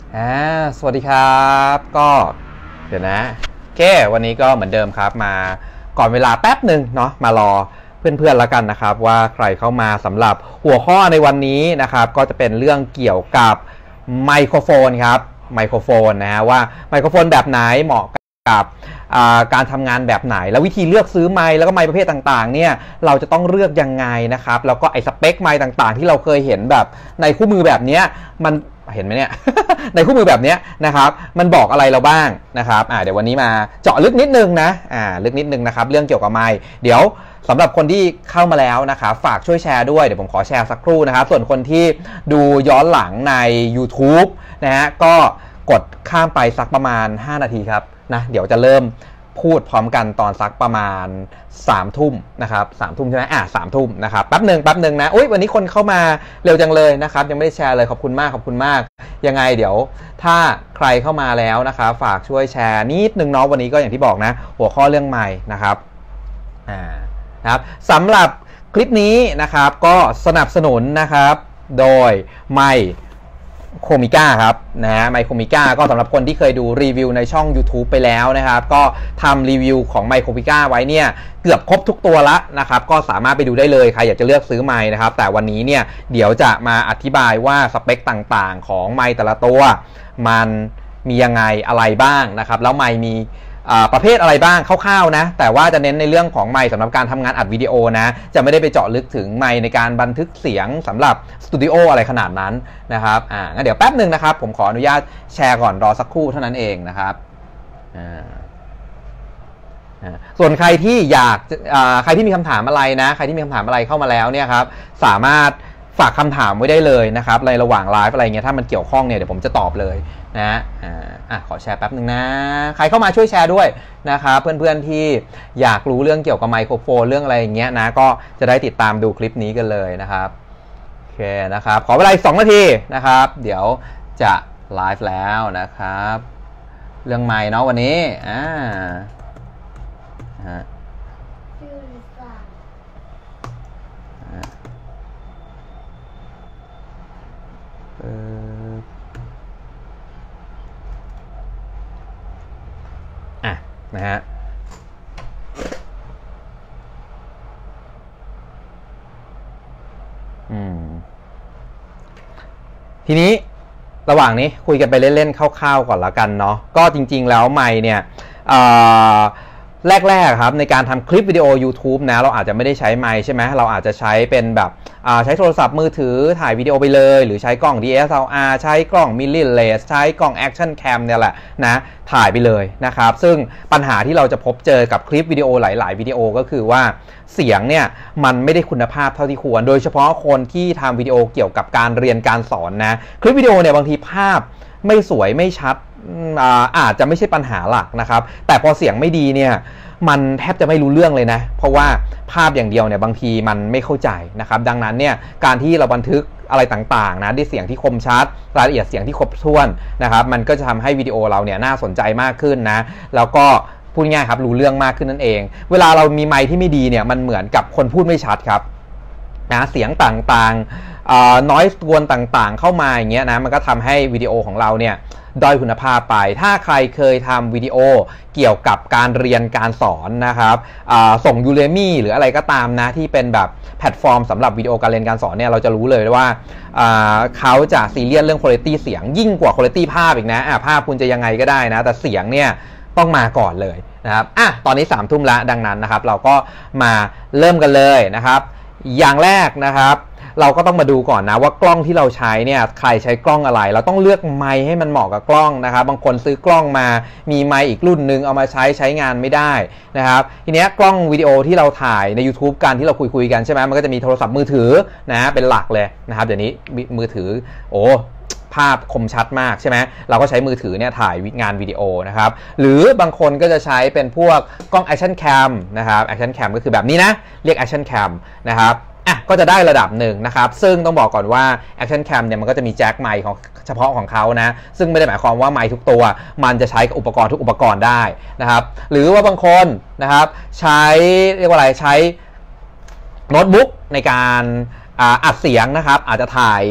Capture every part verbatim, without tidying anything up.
อ่าสวัสดีครับก็เดี๋ยวนะโอเควันนี้ก็เหมือนเดิมครับมาก่อนเวลาแป๊บหนึ่งเนาะมารอเพื่อนๆแล้วกันนะครับว่าใครเข้ามาสำหรับหัวข้อในวันนี้นะครับก็จะเป็นเรื่องเกี่ยวกับไมโครโฟนครับไมโครโฟนนะฮะว่าไมโครโฟนแบบไหนเหมาะกับการทำงานแบบไหนแล้ววิธีเลือกซื้อไมค์แล้วก็ไมค์ประเภทต่างๆเนี่ยเราจะต้องเลือกยังไงนะครับแล้วก็ไอ้สเปคไมค์ต่างๆที่เราเคยเห็นแบบในคู่มือแบบนี้มันเห็นไหมเนี่ย ในคู่มือแบบนี้นะครับมันบอกอะไรเราบ้างนะครับอ่าเดี๋ยววันนี้มาเจาะลึกนิดนึงนะอ่าลึกนิดนึงนะครับเรื่องเกี่ยวกับไมค์เดี๋ยวสำหรับคนที่เข้ามาแล้วนะครับฝากช่วยแชร์ด้วยเดี๋ยวผมขอแชร์สักครู่นะครับส่วนคนที่ดูย้อนหลังใน YouTube นะฮะก็กดข้ามไปสักประมาณห้านาทีครับนะเดี๋ยวจะเริ่มพูดพร้อมกันตอนสักประมาณสามทุ่มนะครับสามทุ่มใช่ไหมอ่ะสามทุ่มนะครับแป๊บหนึ่งแป๊บหนึ่งนะอุ้ยวันนี้คนเข้ามาเร็วจังเลยนะครับยังไม่ได้แชร์เลยขอบคุณมากขอบคุณมากยังไงเดี๋ยวถ้าใครเข้ามาแล้วนะครับฝากช่วยแชร์นิดนึงเนาะวันนี้ก็อย่างที่บอกนะหัวข้อเรื่องใหม่นะครับอ่านะครับสำหรับคลิปนี้นะครับก็สนับสนุนนะครับโดยไมค์โคมิก้าครับนะฮะไมค์โคมิก้าก็สำหรับคนที่เคยดูรีวิวในช่อง YouTube ไปแล้วนะครับก็ทำรีวิวของไมค์โคมิก้าไว้เนี่ยเกือบครบทุกตัวละนะครับก็สามารถไปดูได้เลยใครอยากจะเลือกซื้อไมค์นะครับแต่วันนี้เนี่ยเดี๋ยวจะมาอธิบายว่าสเปคต่างๆของไมค์แต่ละตัวมันมียังไงอะไรบ้างนะครับแล้วไมค์มีประเภทอะไรบ้างคร่าวๆนะแต่ว่าจะเน้นในเรื่องของไมค์สำหรับการทำงานอัดวิดีโอนะจะไม่ได้ไปเจาะลึกถึงไมค์ในการบันทึกเสียงสำหรับสตูดิโออะไรขนาดนั้นนะครับอ่างั้นเดี๋ยวแป๊บหนึ่งนะครับผมขออนุญาตแชร์ก่อนรอสักครู่เท่านั้นเองนะครับอ่าส่วนใครที่อยากใครที่มีคำถามอะไรนะใครที่มีคำถามอะไรเข้ามาแล้วเนี่ยครับสามารถฝากคำถามไว้ได้เลยนะครับในระหว่างไลฟ์อะไรเงี้ยถ้ามันเกี่ยวข้องเนี่ยเดี๋ยวผมจะตอบเลยนะอ่าอ่ะขอแชร์แป๊บหนึ่งนะใครเข้ามาช่วยแชร์ด้วยนะครับเพื่อนๆที่อยากรู้เรื่องเกี่ยวกับไมโครโฟนเรื่องอะไรอย่างเงี้ยนะก็จะได้ติดตามดูคลิปนี้กันเลยนะครับโอเคนะครับขอเวลาอีกสองนาทีนะครับเดี๋ยวจะไลฟ์แล้วนะครับเรื่องไมค์เนาะวันนี้อ่าฮะเอออ่ะนะฮะอืมทีนี้ระหว่างนี้คุยกันไปเล่นๆคร่าวๆก่อนละกันเนาะก็จริงๆแล้วไมค์เนี่ยแรกๆครับในการทำคลิปวิดีโอ YouTube นะเราอาจจะไม่ได้ใช้ไมค์ใช่ไหมเราอาจจะใช้เป็นแบบใช้โทรศัพท์มือถือถ่ายวิดีโอไปเลยหรือใช้กล้อง ดี เอส แอล อาร์ ใช้กล้อง Mirrorless ใช้กล้อง Action Cam เนี่ยแหละนะถ่ายไปเลยนะครับซึ่งปัญหาที่เราจะพบเจอกับคลิปวิดีโอหลายๆวิดีโอก็คือว่าเสียงเนี่ยมันไม่ได้คุณภาพเท่าที่ควรโดยเฉพาะคนที่ทำวิดีโอเกี่ยวกับการเรียนการสอนนะคลิปวิดีโอเนี่ยบางทีภาพไม่สวยไม่ชัด อาอาจจะไม่ใช่ปัญหาหลักนะครับแต่พอเสียงไม่ดีเนี่ยมันแทบจะไม่รู้เรื่องเลยนะเพราะว่าภาพอย่างเดียวเนี่ยบางทีมันไม่เข้าใจนะครับดังนั้นเนี่ยการที่เราบันทึกอะไรต่างๆนะด้วยเสียงที่คมชัดรายละเอียดเสียงที่ครบถ้วนนะครับมันก็จะทำให้วิดีโอเราเนี่ยน่าสนใจมากขึ้นนะแล้วก็พูดง่ายครับรู้เรื่องมากขึ้นนั่นเองเวลาเรามีไมค์ที่ไม่ดีเนี่ยมันเหมือนกับคนพูดไม่ชัดครับนะเสียงต่างๆน้อยกวนต่างๆเข้ามาอย่างเงี้ยนะมันก็ทำให้วิดีโอของเราเนี่ยด้อยคุณภาพไปถ้าใครเคยทำวิดีโอเกี่ยวกับการเรียนการสอนนะครับส่ง Udemy หรืออะไรก็ตามนะที่เป็นแบบแพลตฟอร์มสำหรับวิดีโอการเรียนการสอนเนี่ยเราจะรู้เลยว่าเขาจะซีเรียสเรื่องคุณภาพเสียงยิ่งกว่าคุณภาพภาพอีกนะภาพคุณจะยังไงก็ได้นะแต่เสียงเนี่ยต้องมาก่อนเลยนะครับอ่ะตอนนี้สามทุ่มแล้วดังนั้นนะครับเราก็มาเริ่มกันเลยนะครับอย่างแรกนะครับเราก็ต้องมาดูก่อนนะว่ากล้องที่เราใช้เนี่ยใครใช้กล้องอะไรเราต้องเลือกไมค์ให้มันเหมาะกับกล้องนะครับบางคนซื้อกล้องมามีไมค์อีกรุ่นนึงเอามาใช้ใช้งานไม่ได้นะครับทีนี้กล้องวิดีโอที่เราถ่ายใน YouTube กันที่เราคุยคุยกันใช่ไหมมันก็จะมีโทรศัพท์มือถือนะเป็นหลักเลยนะครับเดี๋ยวนี้มือถือโอ้ภาพคมชัดมากใช่ไหมเราก็ใช้มือถือเนี่ยถ่ายงานวิดีโอนะครับหรือบางคนก็จะใช้เป็นพวกกล้อง Action Cam นะครับ Action Cam ก็คือแบบนี้นะเรียก Action Cam นะครับอ่ะก็จะได้ระดับหนึ่งนะครับซึ่งต้องบอกก่อนว่า Action Cam เนี่ยมันก็จะมีแจ็คไมค์ของเฉพาะของเขานะซึ่งไม่ได้หมายความว่าไมค์ทุกตัวมันจะใช้กับอุปกรณ์ทุกอุปกรณ์ได้นะครับหรือว่าบางคนนะครับใช้เรียกว่าอะไรใช้โน้ตบุ๊กในการอัดเสียงนะครับอาจจะถ่าย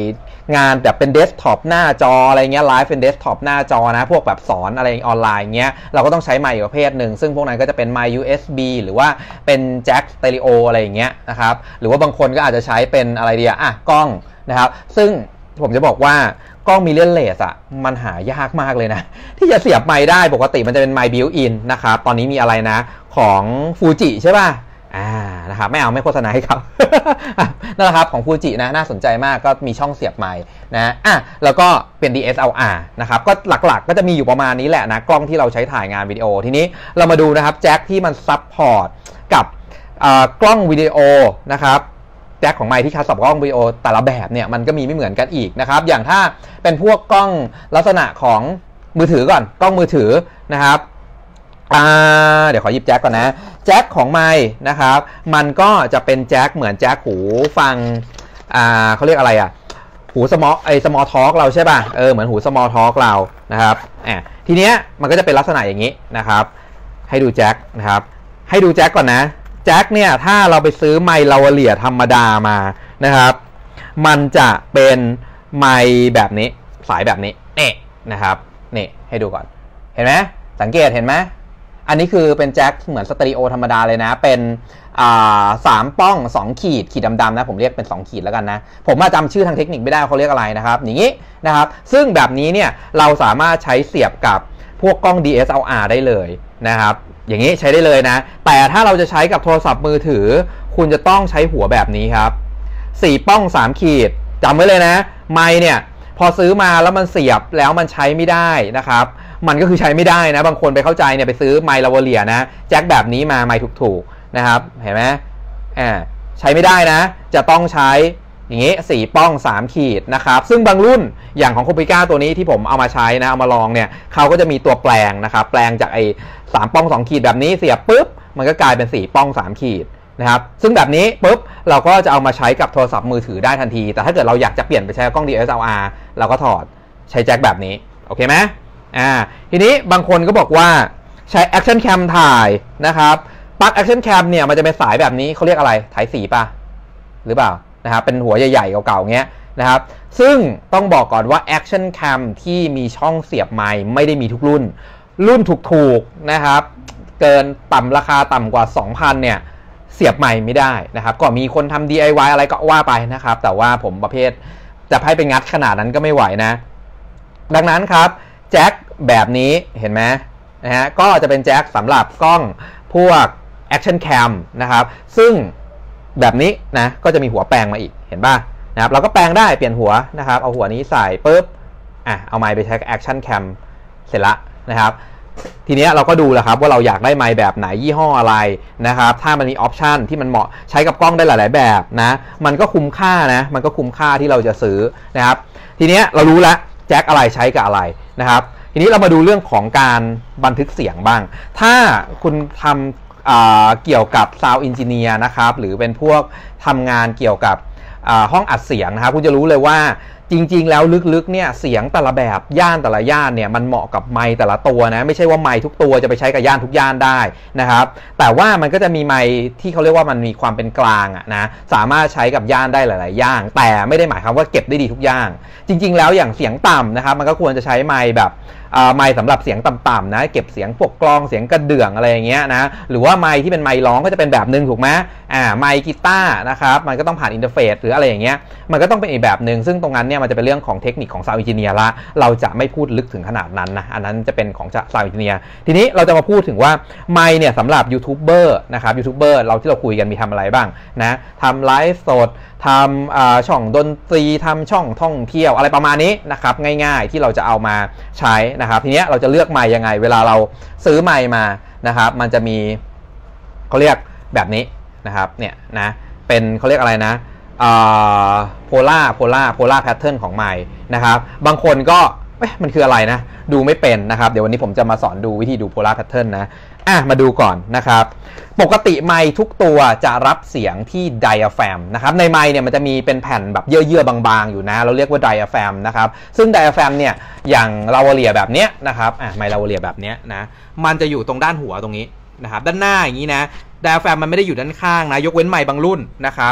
งานแบบเป็นเดสก์ท็อปหน้าจออะไรเงี้ยไลฟ์เป็นเดสก์ท็อปหน้าจอนะพวกแบบสอนอะไรออนไลน์เงี้ยเราก็ต้องใช้ไมค์ประเภทหนึ่งซึ่งพวกนั้นก็จะเป็นไมค์ ยู เอส บี หรือว่าเป็นแจ็คสเตอริโออะไรอย่างเงี้ยนะครับหรือว่าบางคนก็อาจจะใช้เป็นอะไรดีอะอ่ะกล้องนะครับซึ่งผมจะบอกว่ากล้องมิเรอร์เลสอ่ะมันหายากมากเลยนะที่จะเสียบไมค์ได้ปกติมันจะเป็นไมค์บิวอินนะครับตอนนี้มีอะไรนะของฟูจิใช่ป่ะอ่านะครับไม่เอาไม่โฆษณาให้เขานั่นแหละครับของฟูจินะน่าสนใจมากก็มีช่องเสียบไมค์นะอ่ะแล้วก็เป็น ดี เอส แอล อาร์ นะครับก็หลักๆก็จะมีอยู่ประมาณนี้แหละนะกล้องที่เราใช้ถ่ายงานวิดีโอทีนี้เรามาดูนะครับแจ็คที่มันซับพอร์ตกับกล้องวิดีโอนะครับแจ็คของไมค์ที่คัสกับกล้องวิดีโอแต่ละแบบเนี่ยมันก็มีไม่เหมือนกันอีกนะครับอย่างถ้าเป็นพวกกล้องลักษณะของมือถือก่อนกล้องมือถือนะครับเดี๋ยวขอหยิบแจ็คก่อนนะแจ็คของไมค์นะครับมันก็จะเป็นแจ็คเหมือนแจ็คหูฟังอ่าเขาเรียกอะไรอ่ะหูสมอไอสมอทอล์กเราใช่ป่ะเออเหมือนหูสมอทอล์กเรานะครับอ่าทีเนี้ยมันก็จะเป็นลักษณะอย่างนี้นะครับให้ดูแจ็คนะครับให้ดูแจ็คก่อนนะแจ็คเนี่ยถ้าเราไปซื้อไมค์ลาวาเลียธรรมดามานะครับมันจะเป็นไมค์แบบนี้สายแบบนี้นี่นะครับนี่ให้ดูก่อนเห็นไหมสังเกตเห็นไหมอันนี้คือเป็นแจ็คเหมือนสเตอริโอธรรมดาเลยนะเป็นอ่าสามป้องสองขีดขีดดำๆนะผมเรียกเป็นสองขีดแล้วกันนะผมมาจำชื่อทางเทคนิคไม่ได้เขาเรียกอะไรนะครับอย่างนี้นะครับซึ่งแบบนี้เนี่ยเราสามารถใช้เสียบกับพวกกล้อง ดี เอส แอล อาร์ ได้เลยนะครับอย่างนี้ใช้ได้เลยนะแต่ถ้าเราจะใช้กับโทรศัพท์มือถือคุณจะต้องใช้หัวแบบนี้ครับสี่ป้องสามขีดจำไว้เลยนะไมค์เนี่ยพอซื้อมาแล้วมันเสียบแล้วมันใช้ไม่ได้นะครับมันก็คือใช้ไม่ได้นะบางคนไปเข้าใจเนี่ยไปซื้อไมค์ลาวาเลียนะแจ็คแบบนี้มาไมค์ถูกๆนะครับเห็นไหมอ่าใช้ไม่ได้นะจะต้องใช้อย่างนี้สี่ป้องสามขีดนะครับซึ่งบางรุ่นอย่างของโคปิก้าตัวนี้ที่ผมเอามาใช้นะเอามาลองเนี่ยเขาก็จะมีตัวแปลงนะครับแปลงจากไอ้สามป้องสองขีดแบบนี้เสียบปุ๊บมันก็กลายเป็นสี่ป้องสามขีดนะครับซึ่งแบบนี้ปุ๊บเราก็จะเอามาใช้กับโทรศัพท์มือถือได้ทันทีแต่ถ้าเกิดเราอยากจะเปลี่ยนไปใช้กล้อง ดี เอส แอล อาร์ เราก็ถอดใช้แจ็คแบบนี้โอเคไหมอ่าทีนี้บางคนก็บอกว่าใช้ Action Cam ถ่ายนะครับปลั๊ก Action Cam เนี่ยมันจะเป็นสายแบบนี้เขาเรียกอะไรถ่ายสีป่ะหรือเปล่านะครับเป็นหัวใหญ่ๆเก่าๆเงี้ยนะครับซึ่งต้องบอกก่อนว่า Action Cam ที่มีช่องเสียบไมค์ไม่ได้มีทุกรุ่นรุ่นถูกๆนะครับเกินต่ำราคาต่ำกว่า สองพัน เนี่ยเสียบไมค์ไม่ได้นะครับก็มีคนทำ ดี ไอ วาย อะไรก็ว่าไปนะครับแต่ว่าผมประเภทจะให้ไปงัดขนาดนั้นก็ไม่ไหวนะดังนั้นครับแจ็คแบบนี้เห็นไหมนะฮะก็จะเป็นแจ็คสำหรับกล้องพวก Action Cam นะครับซึ่งแบบนี้นะก็จะมีหัวแปลงมาอีกเห็นป่ะนะครับเราก็แปลงได้เปลี่ยนหัวนะครับเอาหัวนี้ใส่ปุ๊บอ่ะเอาไมค์ไปใช้ Action Cam เสร็จละนะครับทีนี้เราก็ดูแหละครับว่าเราอยากได้ไมค์แบบไหนยี่ห้ออะไรนะครับถ้ามันมีออปชันที่มันเหมาะใช้กับกล้องได้หลายๆแบบนะมันก็คุ้มค่านะมันก็คุ้มค่าที่เราจะซื้อนะครับทีนี้เรารู้แล้วแจ็คอะไรใช้กับอะไรนะครับทีนี้เรามาดูเรื่องของการบันทึกเสียงบ้างถ้าคุณทำเกี่ยวกับ Sound Engineer นะครับหรือเป็นพวกทำงานเกี่ยวกับห้องอัดเสียงนะครับคุณจะรู้เลยว่าจริงๆแล้วลึกๆเนี่ยเสียงแต่ละแบบย่านแต่ละย่านเนี่ยมันเหมาะกับไมค์แต่ละตัวนะไม่ใช่ว่าไมค์ทุกตัวจะไปใช้กับย่านทุกย่านได้นะครับแต่ว่ามันก็จะมีไมค์ที่เขาเรียกว่ามันมีความเป็นกลางอะนะสามารถใช้กับย่านได้หลายๆย่านแต่ไม่ได้หมายความว่าเก็บได้ดีทุกย่านจริงๆแล้วอย่างเสียงต่ำนะครับมันก็ควรจะใช้ไมค์แบบไมค์สำหรับเสียงต่ำๆนะเก็บเสียงพวกกลองเสียงกระเดื่องอะไรอย่างเงี้ยนะหรือว่าไมค์ที่เป็นไมค์ร้องก็จะเป็นแบบนึงถูกไหมอ่าไมค์กีตาร์นะครับมันก็ต้องผ่านอินเทอร์เฟซหรืออะไรอย่างเงี้ยมันก็ต้องเป็นอีกแบบนึงซึ่งตรงนั้นเนี่ยมันจะเป็นเรื่องของเทคนิคของ Sound Engineer ละเราจะไม่พูดลึกถึงขนาดนั้นนะอันนั้นจะเป็นของ Sound Engineer ทีนี้เราจะมาพูดถึงว่าไมค์เนี่ยสำหรับยูทูบเบอร์นะครับยูทูบเบอร์เราที่เราคุยกันมีทำอะไรบ้างนะทำไลฟ์สดทำช่องดนตรีทำช่องท่องเที่ยวอะไรประมาณนี้นะครับง่ายๆที่เราจะเอามาใช้นะครับทีนี้เราจะเลือกไมค์ยังไงเวลาเราซื้อไมค์มานะครับมันจะมีเขาเรียกแบบนี้นะครับเนี่ยนะเป็นเขาเรียกอะไรนะโพล่าโพล่าโพล่าแพทเทิร์นของไมค์นะครับบางคนก็เอ๊ะมันคืออะไรนะดูไม่เป็นนะครับเดี๋ยววันนี้ผมจะมาสอนดูวิธีดูโพล่าแพทเทิร์นนะอ่ะมาดูก่อนนะครับปกติไมค์ทุกตัวจะรับเสียงที่ไดอะแฟมนะครับในไมค์เนี่ยมันจะมีเป็นแผ่นแบบเยื่อๆบางๆอยู่นะเราเรียกว่าไดอะแฟมนะครับซึ่งไดอะแฟมเนี่ยอย่างลาวาเลียแบบเนี้ยนะครับอ่ะไมค์ลาวาเลียแบบเนี้ยนะมันจะอยู่ตรงด้านหัวตรงนี้นะครับด้านหน้าอย่างนี้นะไดอะแฟมมันไม่ได้อยู่ด้านข้างนะยกเว้นไมค์บางรุ่นนะครับพ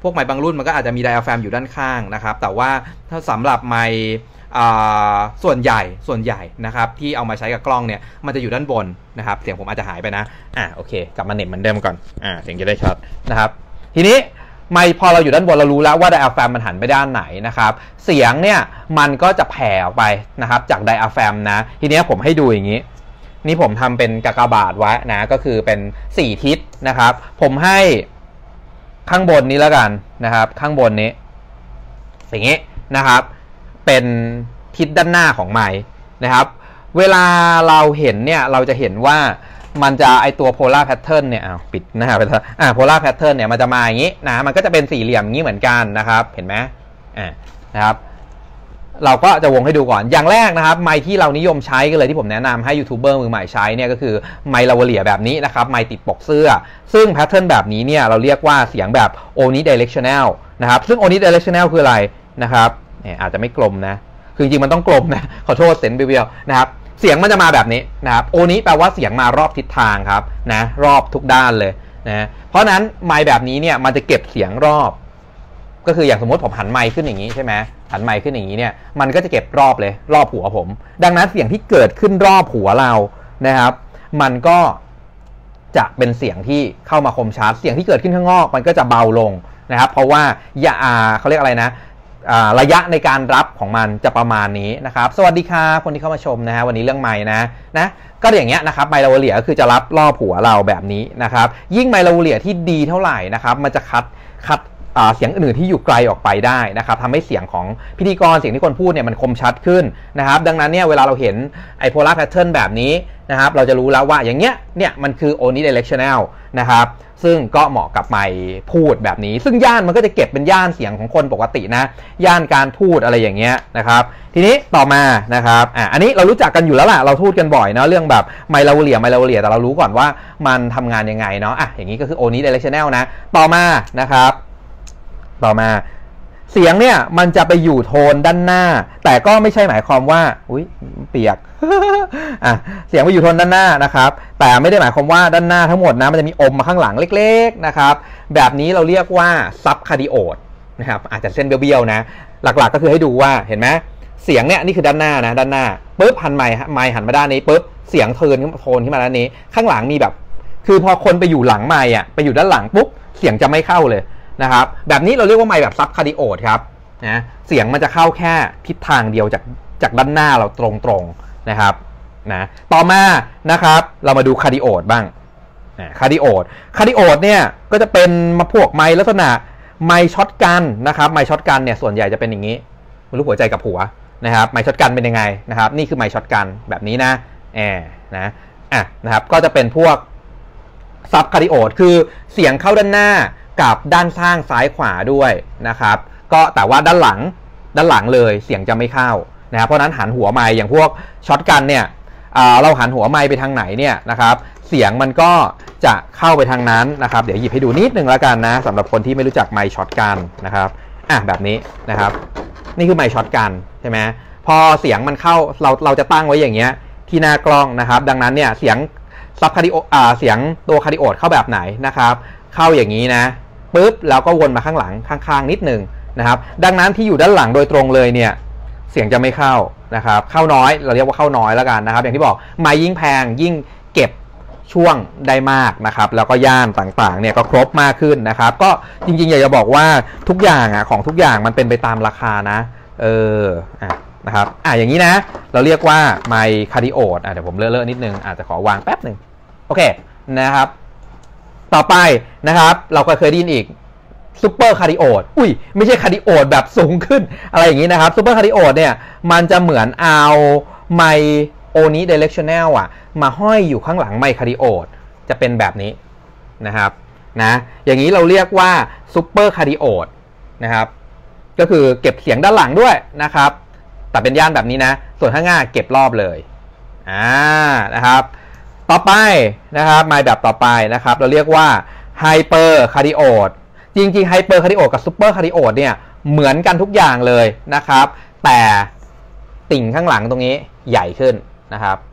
พวกไมค์บางรุ่นมันก็อาจจะมีไดอะแฟรมอยู่ด้านข้างนะครับแต่ว่าถ้าสำหรับไมค์ส่วนใหญ่ส่วนใหญ่นะครับที่เอามาใช้กับกล้องเนี่ยมันจะอยู่ด้านบนนะครับเสียงผมอาจจะหายไปนะอ่ะโอเคกลับมาเน็ตเหมือนเดิมก่อนอ่าเสียงจะได้ชัดนะครับทีนี้ไมค์พอเราอยู่ด้านบนเรารู้แล้วว่าไดอะแฟรมมันหันไปด้านไหนนะครับเสียงเนี่ยมันก็จะแผ่ออกไปนะครับจากไดอะแฟรมนะทีนี้ผมให้ดูอย่างนี้นี่ผมทำเป็นกากบาทไว้นะก็คือเป็นสี่ทิศนะครับผมให้ข้างบนนี้แล้วกันนะครับข้างบนนี้อย่างนี้นะครับเป็นทิศด้านหน้าของไมค์นะครับเวลาเราเห็นเนี่ยเราจะเห็นว่ามันจะไอตัว polar pattern เนี่ยอ้าวปิดนะครับอ่า polar pattern เนี่ยมันจะมาอย่างนี้นะมันก็จะเป็นสี่เหลี่ยมอย่างนี้เหมือนกันนะครับเห็นไหมอ่านะครับเราก็จะวงให้ดูก่อนอย่างแรกนะครับไมค์ที่เรานิยมใช้กันเลยที่ผมแนะนำให้ยูทูบเบอร์มือใหม่ใช้เนี่ยก็คือไมค์ลาวาเลียแบบนี้นะครับไมค์ติดปกเสื้อซึ่งแพทเทิร์นแบบนี้เนี่ยเราเรียกว่าเสียงแบบ omnidirectional นะครับซึ่ง omnidirectional คืออะไรนะครับเนี่ยอาจจะไม่กลมนะคือจริงๆมันต้องกลมนะขอโทษเซนเบียวๆนะครับเสียงมันจะมาแบบนี้นะครับโอนี้แปลว่าเสียงมารอบทิศทางครับนะรอบทุกด้านเลยนะเพราะนั้นไมค์แบบนี้เนี่ยมันจะเก็บเสียงรอบก็คืออย่างสมมติผมหันไมค์ขึ้นอย่างนี้ใช่ไหมหันไมค์ขึ้นอย่างนี้เนี่ยมันก็จะเก็บรอบเลยรอบหัวผมดังนั้นเสียงที่เกิดขึ้นรอบหัวเรานะครับมันก็จะเป็นเสียงที่เข้ามาคมชัดเสียงที่เกิดขึ้นข้างนอกมันก็จะเบาลงนะครับเพราะว่าอย่าเขาเรียกอะไรนะระยะในการรับของมันจะประมาณนี้นะครับสวัสดีครับคนที่เข้ามาชมนะฮะวันนี้เรื่องไมค์นะนะก็อย่างเงี้ยนะครับไมค์ลาวาเลียก็คือจะรับรอบหัวเราแบบนี้นะครับยิ่งไมค์ลาวาเลียที่ดีเท่าไหร่นะครับมันจะคัดคัดเสียงอื่นๆที่อยู่ไกลออกไปได้นะครับทำให้เสียงของพิธีกรเสียงที่คนพูดเนี่ยมันคมชัดขึ้นนะครับดังนั้นเนี่ยเวลาเราเห็นไอโพลาร์แพทเทิร์นแบบนี้นะครับเราจะรู้แล้วว่าอย่างเงี้ยเนี่ยมันคือ omnidirectional นะครับซึ่งก็เหมาะกับไมค์พูดแบบนี้ซึ่งย่านมันก็จะเก็บเป็นย่านเสียงของคนปกตินะย่านการพูดอะไรอย่างเงี้ยนะครับทีนี้ต่อมานะครับอ่ะอันนี้เรารู้จักกันอยู่แล้วล่ะเราพูดกันบ่อยเนาะเรื่องแบบไมค์ลาวาเลียไมค์ลาวาเลียแต่เรารู้ก่อนว่ามันทำงานยังไงเนาะอ่ะอย่างนี้ก็คือ omnidirectional นะต่อมานะครับต่อมาเสียงเนี่ยมันจะไปอยู่โทนด้านหน้าแต่ก็ไม่ใช่หมายความว่าอุ๊ยเปียก อ่ะเสียงไปอยู่โทนด้านหน้านะครับแต่ไม่ได้หมายความว่าด้านหน้าทั้งหมดนะมันจะมีอมมาข้างหลังเล็กๆนะครับแบบนี้เราเรียกว่าซับคาร์ดิโอดนะครับอาจจะเส้นเบี้ยวๆนะหลักๆก็คือให้ดูว่าเห็นไหมเสียงเนี่ยนี่คือด้านหน้านะด้านหน้าปุ๊บหันไมค์ไมค์หันมาด้านนี้ปุ๊บเสียงเทิร์นโทนขึ้นมาด้านนี้ข้างหลังมีแบบคือพอคนไปอยู่หลังไมค์อ่ะไปอยู่ด้านหลังปุ๊บเสียงจะไม่เข้าเลยนะครับแบบนี้เราเรียกว่าไมค์แบบซับคาร์ดิโอดครับนะเสียงมันจะเข้าแค่ทิศทางเดียวจากจากด้านหน้าเราตรงๆนะครับนะต่อมานะครับเรามาดูคาร์ดิโอดบ้างคาร์ดิโอดคาร์ดิโอดเนี่ยก็จะเป็นมาพวกไมค์ลักษณะไมค์ช็อตกันนะครับไมค์ช็อตกันเนี่ยส่วนใหญ่จะเป็นอย่างนี้ไม่รู้หัวใจกับหัวนะครับไมค์ช็อตกันเป็นยังไงนะครับนี่คือไมค์ช็อตกันแบบนี้นะแอบนะอ่ะนะครับก็จะเป็นพวกซับคาร์ดิโอดคือเสียงเข้าด้านหน้ากับด้านข้างซ้ายขวาด้วยนะครับก็แต่ว่าด้านหลังด้านหลังเลยเสียงจะไม่เข้านะครับเพราะนั้นหันหัวไมค์อย่างพวกช็อตกันเนี่ยเราหันหัวไมค์ไปทางไหนเนี่ยนะครับเสียงมันก็จะเข้าไปทางนั้นนะครับเดี๋ยวหยิบให้ดูนิดนึงแล้วกันนะสำหรับคนที่ไม่รู้จักไมค์ช็อตกันนะครับอ่ะแบบนี้นะครับนี่คือไมค์ช็อตกันใช่ไหมพอเสียงมันเข้าเราเราจะตั้งไว้อย่างเงี้ยที่หน้ากล้องนะครับดังนั้นเนี่ยเสียงซับคาร์ดิโออ่าเสียงตัวคาร์ดิโอดเข้าแบบไหนนะครับเข้าอย่างนี้นะปุ๊บแล้วก็วนมาข้างหลังข้างๆนิดนึงนะครับดังนั้นที่อยู่ด้านหลังโดยตรงเลยเนี่ยเสียงจะไม่เข้านะครับเข้าน้อยเราเรียกว่าเข้าน้อยแล้วกันนะครับอย่างที่บอกไมค์ยิ่งแพงยิ่งเก็บช่วงได้มากนะครับแล้วก็ย่านต่างๆเนี่ยก็ครบมากขึ้นนะครับก็จริงๆอยากจะบอกว่าทุกอย่างอ่ะของทุกอย่างมันเป็นไปตามราคานะเอออ่ะนะครับอ่ะอย่างนี้นะเราเรียกว่าไมค์คาร์ดิโอดอ่ะเดี๋ยวผมเลอะๆนิดนึงอาจจะขอวางแป๊บหนึ่งโอเคนะครับต่อไปนะครับเราก็เคยได้ยินอีกซูเปอร์คาร์ดิโอดอุ้ยไม่ใช่คาร์ดิโอดแบบสูงขึ้นอะไรอย่างนี้นะครับซูเปอร์คาร์ดิโอดเนี่ยมันจะเหมือนเอาไมค์โอนิไดเรกชันแนลอ่ะมาห้อยอยู่ข้างหลังไมค์คาร์ดิโอดจะเป็นแบบนี้นะครับนะอย่างนี้เราเรียกว่าซูเปอร์คาร์ดิโอดนะครับก็คือเก็บเสียงด้านหลังด้วยนะครับแต่เป็นย่านแบบนี้นะส่วนข้างหน้าเก็บรอบเลยอ่านะครับต่อไปนะครับไมค์แบบต่อไปนะครับเราเรียกว่าไฮเปอร์คาร์ดิโอดจริงๆไฮเปอร์คาร์ดิโอดกับซูเปอร์คาร์ดิโอดเนี่ยเหมือนกันทุกอย่างเลยนะครับแต่ติ่งข้างหลังตรงนี้ใหญ่ขึ้นนะครับ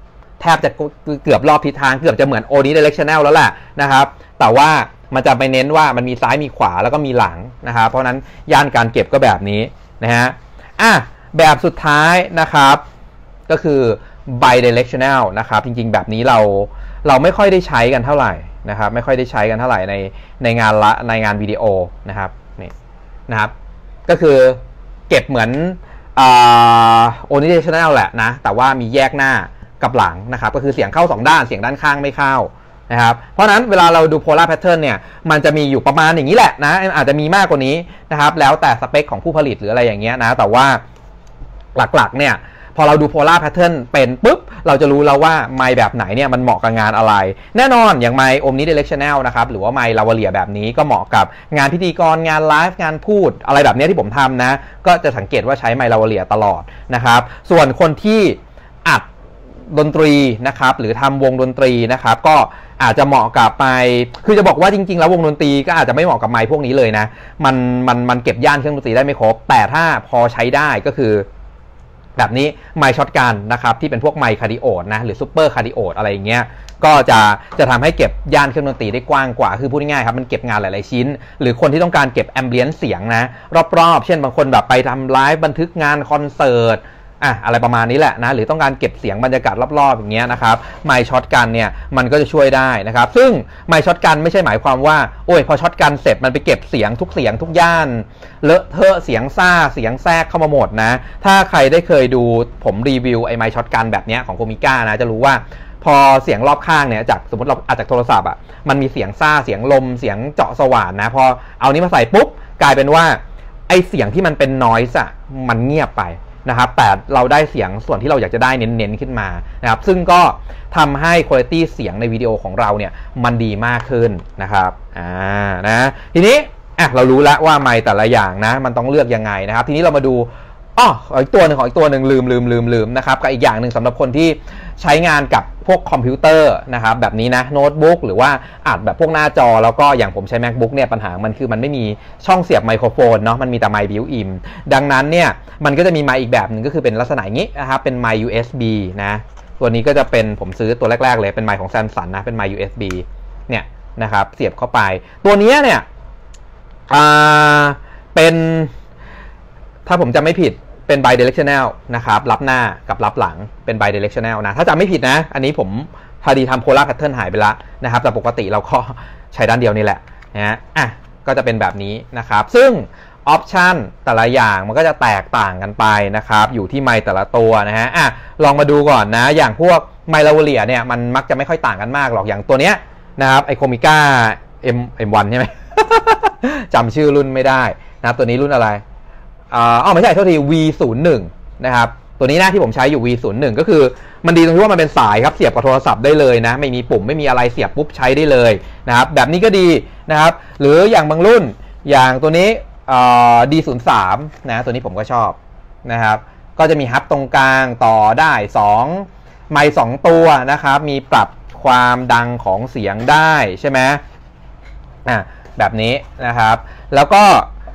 แทบจะเกือบรอบทิศทางเกือบจะเหมือน omnidirectional แล้วแหละนะครับแต่ว่ามันจะไปเน้นว่ามันมีซ้ายมีขวาแล้วก็มีหลังนะครับเพราะนั้นย่านการเก็บก็แบบนี้นะฮะอ่ะแบบสุดท้ายนะครับก็คือ bidirectional นะครับจริงๆแบบนี้เราเราไม่ค่อยได้ใช้กันเท่าไหร่นะครับไม่ค่อยได้ใช้กันเท่าไหร่ในในงานละในงานวิดีโอนะครับนี่นะครับก็คือเก็บเหมือนอ่า omnidirectional แหละนะแต่ว่ามีแยกหน้ากับหลังนะครับก็คือเสียงเข้าสองด้านเสียงด้านข้างไม่เข้านะครับเพราะนั้นเวลาเราดู polar pattern เนี่ยมันจะมีอยู่ประมาณอย่างนี้แหละนะอาจจะมีมากกว่านี้นะครับแล้วแต่สเปคของผู้ผลิตหรืออะไรอย่างเงี้ยนะแต่ว่าหลักๆเนี่ยพอเราดู polar pattern เป็นปุ๊บเราจะรู้แล้วว่าไมค์แบบไหนเนี่ยมันเหมาะกับงานอะไรแน่นอนอย่างไมค์ omnidirectional นะครับหรือว่าไมค์ลาวาเลียแบบนี้ก็เหมาะกับงานพิธีกรงานไลฟ์งานพูดอะไรแบบนี้ที่ผมทำนะก็จะสังเกตว่าใช้ไมค์ลาวาเลียตลอดนะครับส่วนคนที่อัดดนตรีนะครับหรือทำวงดนตรีนะครับก็อาจจะเหมาะกับไมค์คือจะบอกว่าจริงๆแล้ววงดนตรีก็อาจจะไม่เหมาะกับไมค์พวกนี้เลยนะมันมันมันเก็บย่านเครื่องดนตรีได้ไม่ครบแต่ถ้าพอใช้ได้ก็คือแบบนี้ไมค์ช็อตกันนะครับที่เป็นพวกไมค์คาร์ดิโอดนะหรือซูเปอร์คาร์ดิโอดอะไรอย่างเงี้ยก็จะจะทำให้เก็บย่านเครื่องดนตรีได้กว้างกว่าคือพูดง่ายๆครับมันเก็บงานหลายๆชิ้นหรือคนที่ต้องการเก็บแอมเบียนซ์เสียงนะรอบๆเช่นบางคนแบบไปทำไลฟ์บันทึกงานคอนเสิร์ตอ่ะอะไรประมาณนี้แหละนะหรือต้องการเก็บเสียงบรรยากาศรอบๆอย่างเงี้ยนะครับไมค์ช็อตกันเนี่ยมันก็จะช่วยได้นะครับซึ่งไมค์ช็อตกันไม่ใช่หมายความว่าโอ้ยพอช็อตกันเสร็จมันไปเก็บเสียงทุกเสียงทุกย่านเลอะเทอะเสียงซ่าเสียงแทรกเข้ามาหมดนะถ้าใครได้เคยดูผมรีวิวไอ้ไมค์ช็อตกันแบบเนี้ยของโคมิก้านะจะรู้ว่าพอเสียงรอบข้างเนี่ยจากสมมติเราอาจจากโทรศัพท์อ่ะมันมีเสียงซ่าเสียงลมเสียงเจาะสว่านนะพอเอานี้มาใส่ปุ๊บกลายเป็นว่าไอ้เสียงที่มันเป็นนอยส์อ่ะมันเงียบไปนะครับแต่เราได้เสียงส่วนที่เราอยากจะได้เน้นๆขึ้นมานะครับซึ่งก็ทำให้คุณภาพเสียงในวิดีโอของเราเนี่ยมันดีมากขึ้นนะครับอ่านะทีนี้อ่ะเรารู้แล้วว่าไมค์แต่ละอย่างนะมันต้องเลือกยังไงนะครับทีนี้เรามาดูอ๋ออีกตัวหนึ่งของอีกตัวหนึ่งลืมลืมลืมลืมนะครับกับอีกอย่างหนึ่งสำหรับคนที่ใช้งานกับพวกคอมพิวเตอร์นะครับแบบนี้นะโน้ตบุ๊กหรือว่าอัดแบบพวกหน้าจอแล้วก็อย่างผมใช้ MacBook เนี่ยปัญหามันคือมันไม่มีช่องเสียบไมโครโฟนเนาะมันมีแต่ไมค์บิวอินดังนั้นเนี่ยมันก็จะมีไมค์อีกแบบหนึ่งก็คือเป็นลักษณะอย่างนี้นะครับเป็นไมค์ ยู เอส บี นะตัวนี้ก็จะเป็นผมซื้อตัวแรกๆเลยเป็นไมค์ของ Samsung นะเป็นไมค์ ยู เอส บี เนี่ยนะครับเสียบเข้าไปตัวนี้เนี่ยอ่าเป็นถ้าผมจำไม่ผิดเป็น bidirectional นะครับรับหน้ากับรับหลังเป็น bidirectional นะถ้าจำไม่ผิดนะอันนี้ผมพอดีทำ polar pattern หายไปแล้วนะครับแต่ปกติเราก็ใช้ด้านเดียวนี่แหละนะฮะอ่ะก็จะเป็นแบบนี้นะครับซึ่งออปชันแต่ละอย่างมันก็จะแตกต่างกันไปนะครับอยู่ที่ไมค์แต่ละตัวนะฮะอ่ะลองมาดูก่อนนะอย่างพวกไมค์ลาวาเลียเนี่ยมันมักจะไม่ค่อยต่างกันมากหรอกอย่างตัวเนี้ยนะครับไอโคมิก้า M เอ็ม วัน ใช่ไหม จำชื่อรุ่นไม่ได้นะครับตัวนี้รุ่นอะไรอ๋อไม่ใช่โทษที วี ศูนย์ หนึ่ง นะครับตัวนี้นะที่ผมใช้อยู่ วี ศูนย์ หนึ่ง ก็คือมันดีตรงที่ว่ามันเป็นสายครับเสียบกับโทรศัพท์ได้เลยนะไม่มีปุ่มไม่มีอะไรเสียบปุ๊บใช้ได้เลยนะครับแบบนี้ก็ดีนะครับหรืออย่างบางรุ่นอย่างตัวนี้ดี ศูนย์ สาม นะตัวนี้ผมก็ชอบนะครับก็จะมีฮับตรงกลางต่อได้สองไมค์สองตัวนะครับมีปรับความดังของเสียงได้ใช่ไหมอ่ะแบบนี้นะครับแล้วก็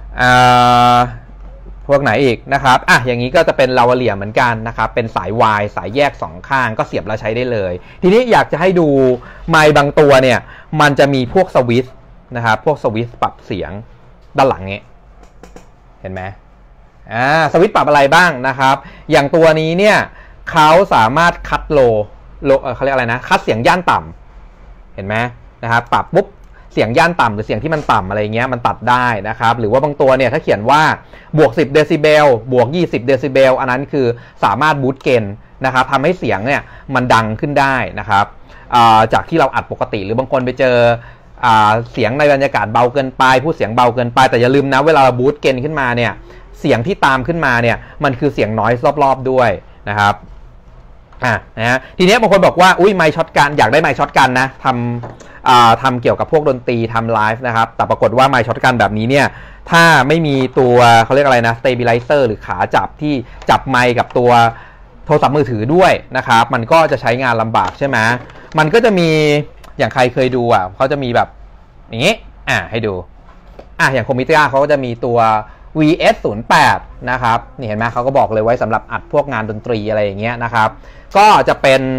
พวกไหนอีกนะครับอ่ะอย่างนี้ก็จะเป็นลาวาเลียเหมือนกันนะครับเป็นสายวายสายแยกสองข้างก็เสียบแล้วใช้ได้เลยทีนี้อยากจะให้ดูไมค์บางตัวเนี่ยมันจะมีพวกสวิตช์นะครับพวกสวิตช์ปรับเสียงด้านหลังนี้เห็นไหมอ่าสวิตช์ปรับอะไรบ้างนะครับอย่างตัวนี้เนี่ยเขาสามารถคัดโลโลเขาเรียกอะไรนะคัดเสียงย่านต่ำเห็นไหมนะครับปรับปุ๊บเสียงย่านต่ำหรือเสียงที่มันต่ำอะไรเงี้ยมันตัดได้นะครับหรือว่าบางตัวเนี่ยถ้าเขียนว่าบวกสิบเดซิเบลบวกยี่สิบเดซิเบลอันนั้นคือสามารถบูสต์เกนนะครับทำให้เสียงเนี่ยมันดังขึ้นได้นะครับจากที่เราอัดปกติหรือบางคนไปเจอเสียงในบรรยากาศเบาเกินไปพูดเสียงเบาเกินไปแต่อย่าลืมนะเวลาเราบูสต์เกนขึ้นมาเนี่ยเสียงที่ตามขึ้นมาเนี่ยมันคือเสียงนอยส์รอบๆด้วยนะครับอ่ะนะฮะทีนี้บางคนบอกว่าอุ้ยไมค์ช็อตกันอยากได้ไมค์ช็อตกันนะทำทำเกี่ยวกับพวกดนตรีทำไลฟ์นะครับแต่ปรากฏว่าไมค์ช็อตกันแบบนี้เนี่ยถ้าไม่มีตัวเขาเรียกอะไรนะสเตเบลไลเซอร์หรือขาจับที่จับไมค์กับตัวโทรศัพท์มือถือด้วยนะครับมันก็จะใช้งานลำบากใช่ไหมมันก็จะมีอย่างใครเคยดูอ่ะเขาจะมีแบบอย่างนี้อ่ะให้ดูอ่ะอย่างคอมพิวเตอร์เขาก็จะมีตัว วี เอส ศูนย์ แปด นะครับนี่เห็นไหมเขาก็บอกเลยไว้สำหรับอัดพวกงานดนตรีอะไรอย่างเงี้ยนะครับก็จะเป็น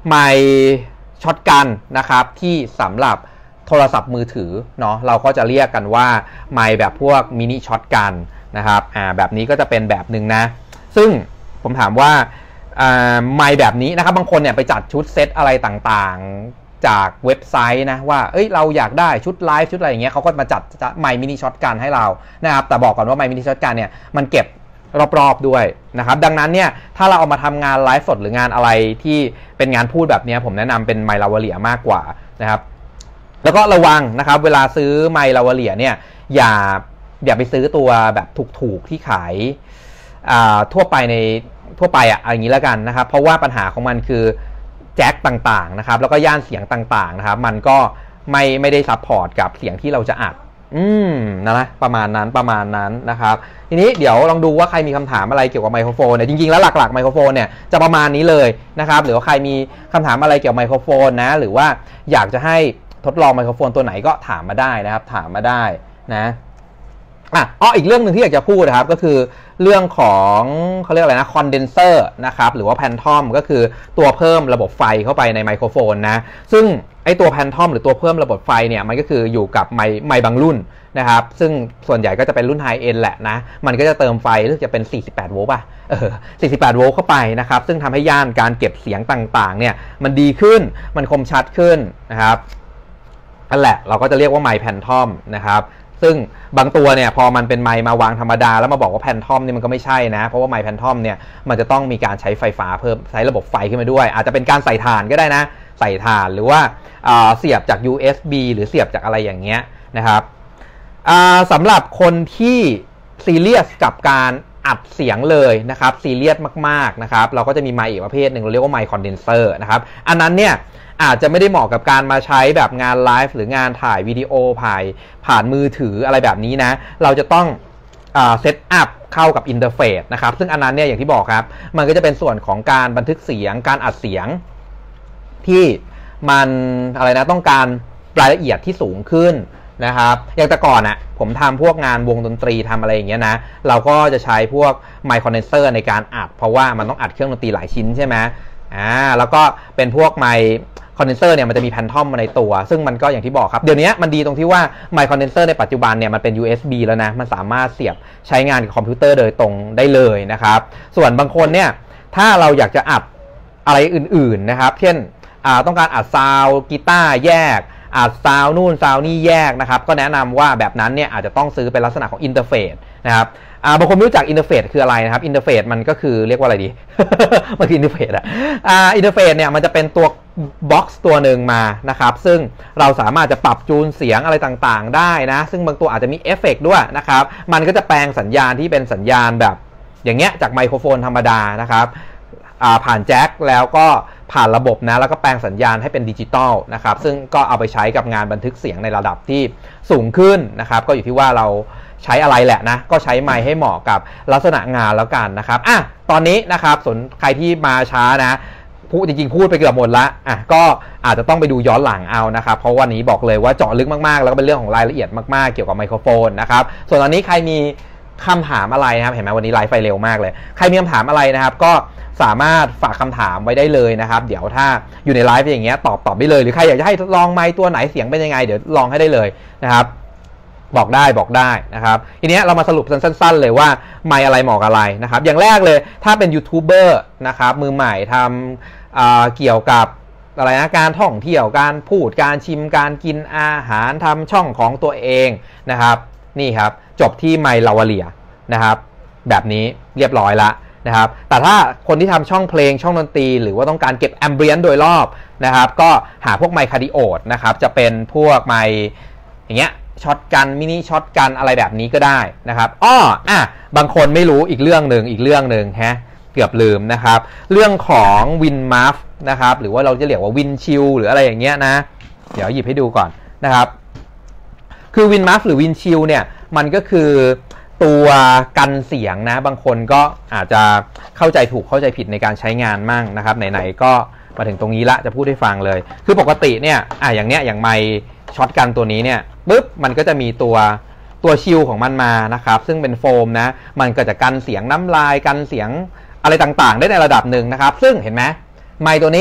ไมค์ช็อตกันนะครับที่สำหรับโทรศัพท์มือถือเนาะเราก็จะเรียกกันว่าไมค์แบบพวกมินิช็อตกันนะครับอ่าแบบนี้ก็จะเป็นแบบหนึ่งนะซึ่งผมถามว่าไมค์แบบนี้นะครับบางคนเนี่ยไปจัดชุดเซตอะไรต่างๆจากเว็บไซต์นะว่าเอ้ยเราอยากได้ชุดไลฟ์ชุดอะไรอย่างเงี้ยเขาก็มาจัดไมค์มินิช็อตกันให้เรานะครับแต่บอกก่อนว่าไมค์มินิช็อตกันเนี่ยมันเก็บรอบๆด้วยนะครับดังนั้นเนี่ยถ้าเราเอามาทำงานไลฟ์สดหรืองานอะไรที่เป็นงานพูดแบบนี้ผมแนะนำเป็นไมค์ลาวาเลียมากกว่านะครับแล้วก็ระวังนะครับเวลาซื้อไมค์ลาวาเลียเนี่ยอย่าอย่าไปซื้อตัวแบบถูกๆที่ขายทั่วไปในทั่วไปอ่ะอย่างนี้แล้วกันนะครับเพราะว่าปัญหาของมันคือแจ็คต่างๆนะครับแล้วก็ย่านเสียงต่างๆนะครับมันก็ไม่ไม่ได้ซัพพอร์ตกับเสียงที่เราจะอัดอืมนะนะประมาณนั้นประมาณนั้นนะครับทีนี้เดี๋ยวลองดูว่าใครมีคำถามอะไรเกี่ยวกับไมโครโฟนเนี่ยจริงๆแล้วหลักๆไมโครโฟนเนี่ยจะประมาณนี้เลยนะครับหรือว่าใครมีคำถามอะไรเกี่ยวกับไมโครโฟนนะหรือว่าอยากจะให้ทดลองไมโครโฟนตัวไหนก็ถามมาได้นะครับถามมาได้นะอ่ะอ๋ออีกเรื่องหนึ่งที่อยากจะพูดนะครับก็คือเรื่องของเขาเรียกอะไรนะคอนเดนเซอร์นะครับหรือว่าแพนทอมก็คือตัวเพิ่มระบบไฟเข้าไปในไมโครโฟนนะซึ่งไอตัวแพนทอมหรือตัวเพิ่มระบบไฟเนี่ยมันก็คืออยู่กับไมค์ไมค์บางรุ่นนะครับซึ่งส่วนใหญ่ก็จะเป็นรุ่นไฮเอ็นแหละนะมันก็จะเติมไฟรู้สึกจะเป็นสี่สิบแปดโวลต์ป่ะเออสี่สิบแปดโวลต์เข้าไปนะครับซึ่งทำให้ย่านการเก็บเสียงต่างๆเนี่ยมันดีขึ้นมันคมชัดขึ้นนะครับนั่นแหละเราก็จะเรียกว่าไมค์แพนทอมนะครับซึ่งบางตัวเนี่ยพอมันเป็นไมค์มาวางธรรมดาแล้วมาบอกว่าแพนทอมนี่มันก็ไม่ใช่นะเพราะว่าไมค์แพนทอมเนี่ยมันจะต้องมีการใช้ไฟฟ้าเพิ่มใช้ระบบไฟขึ้นมาด้วยอาจจะเป็นการใส่ถ่านก็ได้นะใส่ถ่านหรือว่าเสียบจาก ยู เอส บี หรือเสียบจากอะไรอย่างเงี้ยนะครับสำหรับคนที่ซีเรียสกับการอัดเสียงเลยนะครับซีเรียสมากๆนะครับเราก็จะมีไมค์อีกประเภทหนึ่งเราเรียกว่าไมค์คอนเดนเซอร์นะครับอันนั้นเนี่ยอาจจะไม่ได้เหมาะกับการมาใช้แบบงานไลฟ์หรืองานถ่ายวิดีโอผ่านผ่านมือถืออะไรแบบนี้นะเราจะต้องเซตอัพเข้ากับอินเทอร์เฟซนะครับซึ่งอันนั้นเนี่ยอย่างที่บอกครับมันก็จะเป็นส่วนของการบันทึกเสียงการอัดเสียงที่มันอะไรนะต้องการรายละเอียดที่สูงขึ้นนะครับอย่างแต่ก่อนอ่ะผมทำพวกงานวงดนตรีทำอะไรอย่างเงี้ยนะเราก็จะใช้พวกไมค์คอนเดนเซอร์ในการอัดเพราะว่ามันต้องอัดเครื่องดนตรีหลายชิ้นใช่ไหมอ่าแล้วก็เป็นพวกไมค์คอนเดนเซอร์เนี่ยมันจะมีแพนทอมมาในตัวซึ่งมันก็อย่างที่บอกครับเดี๋ยวนี้มันดีตรงที่ว่าไมค์คอนเดนเซอร์ในปัจจุบันเนี่ยมันเป็น ยู เอส บี แล้วนะมันสามารถเสียบใช้งานกับคอมพิวเตอร์โดยตรงได้เลยนะครับส่วนบางคนเนี่ยถ้าเราอยากจะอัดอะไรอื่นๆนะครับเช่นต้องการอัดซาวด์กีตาร์แยกอัดซาวนู่นซาวนี่แยกนะครับก็แนะนำว่าแบบนั้นเนี่ยอาจจะต้องซื้อเป็นลักษณะของอินเทอร์เฟซนะครับบางคนไม่รู้จักอินเทอร์เฟซคืออะไรนะครับอินเทอร์เฟซมันก็คือเรียกว่าอะไรดี มันคืออินเทอร์เฟซอะอินเทอร์เฟซเนี่ยมันจะเป็นตัวบ็อกซ์ตัวหนึ่งมานะครับซึ่งเราสามารถจะปรับจูนเสียงอะไรต่างๆได้นะซึ่งบางตัวอาจจะมีเอฟเฟกต์ด้วยนะครับมันก็จะแปลงสัญญาณที่เป็นสัญญาณแบบอย่างเงี้ยจากไมโครโฟนธรรมดานะครับผ่านแจ็คแล้วก็ผ่านระบบนะแล้วก็แปลงสัญญาณให้เป็นดิจิตอลนะครับซึ่งก็เอาไปใช้กับงานบันทึกเสียงในระดับที่สูงขึ้นนะครับก็อยู่ที่ว่าเราใช้อะไรแหละนะก็ใช้ไมค์ให้เหมาะกับลักษณะงานแล้วกันนะครับอ่ะตอนนี้นะครับส่วนใครที่มาช้านะพูดจริงๆพูดไปเกือบหมดละอ่ะก็อาจจะต้องไปดูย้อนหลังเอานะครับเพราะวันนี้บอกเลยว่าเจาะลึกมากๆแล้วก็เป็นเรื่องของรายละเอียดมากๆเกี่ยวกับไมโครโฟนนะครับส่วนตอนนี้ใครมีคำถามอะไรนะครับเห็นไหมวันนี้ไลฟ์ไฟเร็วมากเลยใครมีคำถามอะไรนะครับก็สามารถฝากคำถามไว้ได้เลยนะครับเดี๋ยวถ้าอยู่ในไลฟ์อย่างเงี้ยตอบตอบได้เลยหรือใครอยากจะให้ลองไมค์ตัวไหนเสียงเป็นยังไงเดี๋ยวลองให้ได้เลยนะครับบอกได้บอกได้นะครับทีนี้เรามาสรุปสั้นๆเลยว่าไมค์อะไรเหมาะกับอะไรนะครับอย่างแรกเลยถ้าเป็นยูทูบเบอร์นะครับมือใหม่ทำเกี่ยวกับอะไรนะการท่องเที่ยวการพูดการชิมการกินอาหารทำช่องของตัวเองนะครับนี่ครับจบที่ไมค์ลาวาเลียนะครับแบบนี้เรียบร้อยละนะครับแต่ถ้าคนที่ทำช่องเพลงช่องดนตรีหรือว่าต้องการเก็บแอมเบียนซ์โดยรอบนะครับก็หาพวกไมค์คาร์ดิโอดนะครับจะเป็นพวกไมค์อย่างเงี้ยช็อตกันมินิช็อตกันอะไรแบบนี้ก็ได้นะครับอ้ออ่ะบางคนไม่รู้อีกเรื่องหนึ่งอีกเรื่องหนึ่งฮะเกือบลืมนะครับเรื่องของวินมัฟนะครับหรือว่าเราจะเรียกว่าวินชิลหรืออะไรอย่างเงี้ยนะเดี๋ยวหยิบให้ดูก่อนนะครับคือวินมัฟหรือวินชิลเนี่ยมันก็คือตัวกันเสียงนะบางคนก็อาจจะเข้าใจถูกเข้าใจผิดในการใช้งานมั่งนะครับไหนๆก็มาถึงตรงนี้ละจะพูดให้ฟังเลยคือปกติเนี่ยอ่ะอย่างเนี้ยอย่างไมค์ช็อตกันตัวนี้เนี่ยปุ๊บมันก็จะมีตัวตัวชิลของมันมานะครับซึ่งเป็นโฟมนะมันก็จะกันเสียงน้ำลายกันเสียงอะไรต่างๆได้ในระดับหนึ่งนะครับซึ่งเห็นไหมไมค์ตัวนี้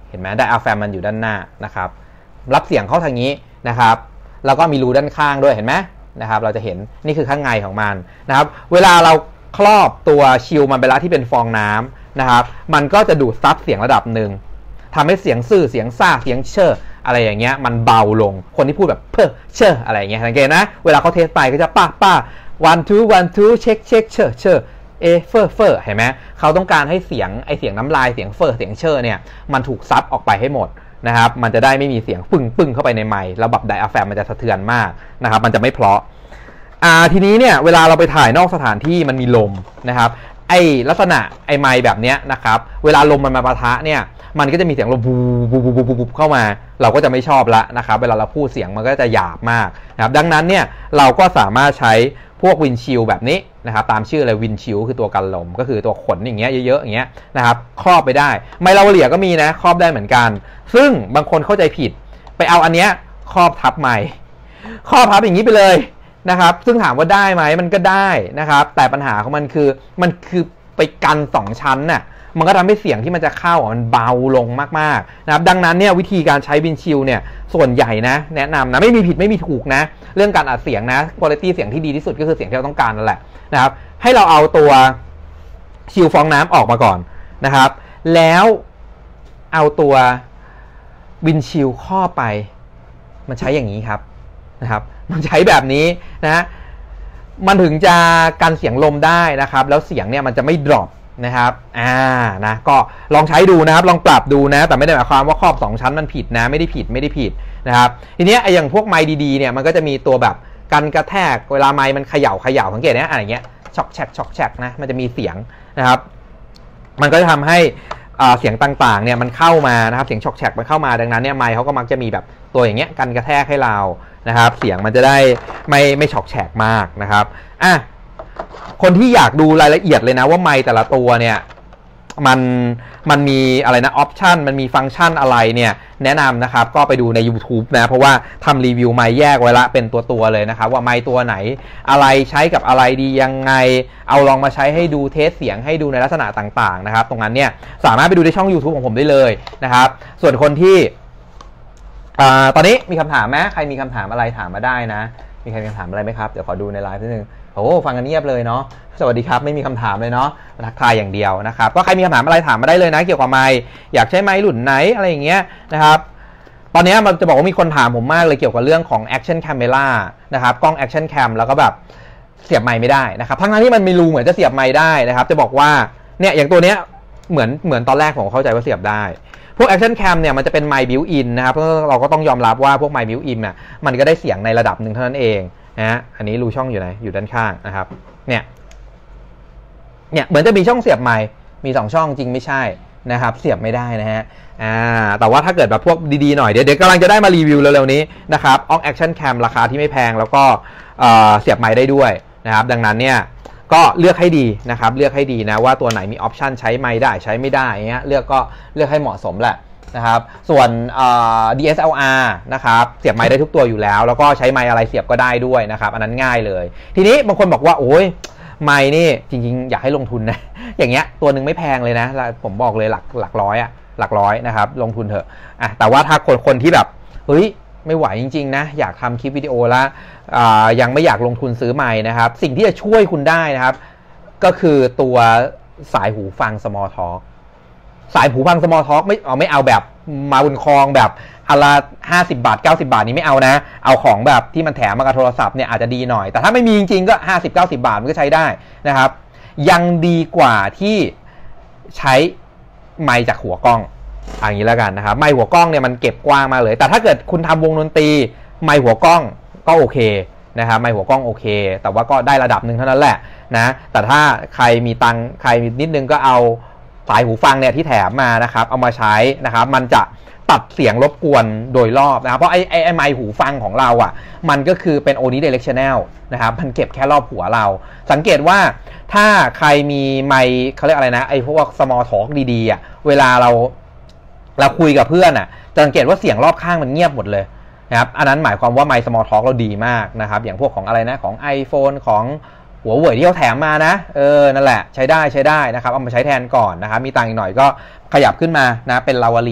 เห็นไหมไดอะแฟรมมันอยู่ด้านหน้านะครับรับเสียงเข้าทางนี้นะครับแล้วก็มีรูด้านข้างด้วยเห็นไหมนะครับเราจะเห็นนี่คือข้างในของมันนะครับเวลาเราครอบตัวชิลมันไปแล้วที่เป็นฟองน้ำนะครับมันก็จะดูดซับเสียงระดับหนึ่งทำให้เสียงซื่อเสียงซ่าเสียงเชออะไรอย่างเงี้ยมันเบาลงคนที่พูดแบบเพ้อเชออะไรอย่างเงี้ยสังเกตนะเวลาเขาเทสไปก็จะป้าป้า one two one two เช็คเช็คเชอเชอเอเฟอร์เฟอร์เห็นไหมเขาต้องการให้เสียงไอเสียงน้ำลายเสียงเฟอร์เสียงเชอเนี่ยมันถูกซับออกไปให้หมดนะครับมันจะได้ไม่มีเสียงปึ้งปึ้งเข้าไปในไมค์แล้วแบบไดอะแฟรมมันจะสะเทือนมากนะครับมันจะไม่เพราะอ่าทีนี้เนี่ยเวลาเราไปถ่ายนอกสถานที่มันมีลมนะครับไอลักษณะไอไมค์แบบเนี้ยนะครับเวลาลมมันมาปะทะเนี่ยมันก็จะมีเสียงลมบูบูบูบูบูเข้ามาเราก็จะไม่ชอบละนะครับเวลาเราพูดเสียงมันก็จะหยาบมากนะครับดังนั้นเนี่ยเราก็สามารถใช้พวกวินชิลแบบนี้นะครับตามชื่อเลยวินชิลคือตัวกันลมก็คือตัวขนอย่างเงี้ยเยอะๆอย่างเงี้ยนะครับครอบไปได้ไมค์ลาวาเลียก็มีนะครอบได้เหมือนกันซึ่งบางคนเข้าใจผิดไปเอาอันเนี้ยครอบทับไมค์ครอบทับอย่างนี้ไปเลยนะครับซึ่งถามว่าได้ไหมมันก็ได้นะครับแต่ปัญหาของมันคือมันคือไปกันสองชั้นน่ะมันก็ทำให้เสียงที่มันจะเข้ามันเบาลงมากๆนะครับดังนั้นเนี่ยวิธีการใช้วินชิลเนี่ยส่วนใหญ่นะแนะนำนะไม่มีผิดไม่มีถูกนะเรื่องการอัดเสียงนะคุณภาพเสียงที่ดีที่สุดก็คือเสียงที่เราต้องการนั่นแหละนะครับให้เราเอาตัวชิลฟองน้ำออกมาก่อนนะครับแล้วเอาตัววินชิลครอบไปมันใช้อย่างนี้ครับนะครับมันใช้แบบนี้นะมันถึงจะกันเสียงลมได้นะครับแล้วเสียงเนี่ยมันจะไม่ดรอปนะครับอ่านะก็ลองใช้ดูนะครับลองปรับดูนะแต่ไม่ได้หมายความว่าครอบสองชั้นมันผิดนะไม่ได้ผิดไม่ได้ผิดนะครับทีนี้ไอ้อย่างพวกไมค์ดีๆเนี่ยมันก็จะมีตัวแบบกันกระแทกเวลาไมค์มันเขย่าเขย่าสังเกตนะอะไรเงี้ยช็อกแฉกช็อกแฉกนะมันจะมีเสียงนะครับมันก็จะทำให้เสียงต่างๆเนี่ยมันเข้ามานะครับเสียงช็อกแฉกมันเข้ามาดังนั้นเนี่ยไมค์เขาก็มักจะมีแบบตัวอย่างเงี้ยกันกระแทกให้เรานะครับเสียงมันจะได้ไม่ไม่ช็อกแฉกมากนะครับอ่ะคนที่อยากดูรายละเอียดเลยนะว่าไมค์แต่ละตัวเนี่ยมันมันมีอะไรนะออปชันมันมีฟังก์ชันอะไรเนี่ยแนะนำนะครับก็ไปดูใน YouTube นะเพราะว่าทำรีวิวไมค์แยกไว้ละเป็นตัวตัวเลยนะครับว่าไมค์ตัวไหนอะไรใช้กับอะไรดียังไงเอาลองมาใช้ให้ดูเทสเสียงให้ดูในลักษณะต่างๆนะครับตรงนั้นเนี่ยสามารถไปดูในช่อง YouTube ของผมได้เลยนะครับส่วนคนที่ตอนนี้มีคำถามไหมใครมีคำถามอะไรถามมาได้นะมีใครมีคำถามอะไรไหมครับเดี๋ยวขอดูในไลฟ์นิดนึงโอ้ฟังกันเงียบเลยเนาะสวัสดีครับไม่มีคำถามเลยเนาะทักทายอย่างเดียวนะครับก็ใครมีคำถามอะไรถามมาได้เลยนะเกี่ยวกับไมค์อยากใช้ไมค์รุ่นไหนอะไรอย่างเงี้ยนะครับตอนนี้มันจะบอกว่ามีคนถามผมมากเลยเกี่ยวกับเรื่องของ action camera นะครับกล้อง action cam แล้วก็แบบเสียบไมค์ไม่ได้นะครับทั้งๆที่มันมีรูเหมือนจะเสียบไมค์ได้นะครับจะบอกว่าเนี่ยอย่างตัวเนี้ยเหมือนเหมือนตอนแรกผมเข้าใจว่าเสียบได้พวก action cam เนี่ยมันจะเป็นไมค์ built in นะครับเราก็ต้องยอมรับว่าพวกไมค์ built in เนี่ยมันก็ได้เสียงในระดับหนึ่งเท่านั้นเองนะอันนี้รูช่องอยู่ไหนอยู่ด้านข้างนะครับเนี่ยเนี่ยเหมือนจะมีช่องเสียบไมค์มีสองช่องจริงไม่ใช่นะครับเสียบไม่ได้นะฮะอ่าแต่ว่าถ้าเกิดแบบพวกดีๆหน่อยเดี๋ยวเดี๋ยวกำลังจะได้มารีวิวเร็วๆนี้นะครับออก action cam ราคาที่ไม่แพงแล้วก็เสียบไมค์ได้ด้วยนะครับดังนั้นเนี่ยก็เลือกให้ดีนะครับเลือกให้ดีนะว่าตัวไหนมีออปชันใช้ไมค์ได้ใช้ไม่ได้เงี้ยเลือกก็เลือกให้เหมาะสมแหละนะครับส่วน ดี เอส แอล อาร์ นะครับเสียบไมค์ได้ทุกตัวอยู่แล้วแล้วก็ใช้ไมค์อะไรเสียบก็ได้ด้วยนะครับอันนั้นง่ายเลยทีนี้บางคนบอกว่าโอ้ยไมค์นี่จริงๆอยากให้ลงทุนนะอย่างเงี้ยตัวหนึ่งไม่แพงเลยนะผมบอกเลยหลักหลักร้อยอะหลักร้อยนะครับลงทุนเถอะอ่ะแต่ว่าถ้าคนคนที่แบบเฮ้ยไม่ไหวจริงๆนะอยากทำคลิปวิดีโอแล้วยังไม่อยากลงทุนซื้อไมค์นะครับสิ่งที่จะช่วยคุณได้นะครับก็คือตัวสายหูฟัง Small Talkสายหูฟัง Small Talk ไม่เอาไม่เอาแบบมาบนคลองแบบอันละห้าสิบบาทเก้าสิบบาทนี้ไม่เอานะเอาของแบบที่มันแถมมากับโทรศัพท์เนี่ยอาจจะดีหน่อยแต่ถ้าไม่มีจริงๆก็ห้าสิบ เก้าสิบบาทมันก็ใช้ได้นะครับยังดีกว่าที่ใช้ไมค์จากหัวกล้องอย่างนี้แล้วกันนะครับไมค์หัวกล้องเนี่ยมันเก็บกว้างมากเลยแต่ถ้าเกิดคุณทำวงดนตรีไมค์หัวกล้องก็โอเคนะครับไมค์หัวกล้องโอเคแต่ว่าก็ได้ระดับหนึ่งเท่านั้นแหละนะแต่ถ้าใครมีตังค์ใครนิดนึงก็เอาสายหูฟังเนี่ยที่แถมมานะครับเอามาใช้นะครับมันจะตัดเสียงรบกวนโดยรอบนะครับเพราะไอ้ไอ้ไอ้ไมค์หูฟังของเราอ่ะมันก็คือเป็น omnidirectional นะครับมันเก็บแค่รอบหัวเราสังเกตว่าถ้าใครมีไมค์เขาเรียกอะไรนะไอ้พวก small talk ดีๆอ่ะเวลาเราเราคุยกับเพื่อนอ่ะจะสังเกตว่าเสียงรอบข้างมันเงียบหมดเลยนะครับอันนั้นหมายความว่าไมค์ small talk เราดีมากนะครับอย่างพวกของอะไรนะของ iPhone ของหัวเว่ยที่เขาแถมมานะเออนั่นแหละใช้ได้ใช้ได้นะครับเอามาใช้แทนก่อนนะครับมีตังค์อีกหน่อยก็ขยับขึ้นมานะเป็นลาวาเลีย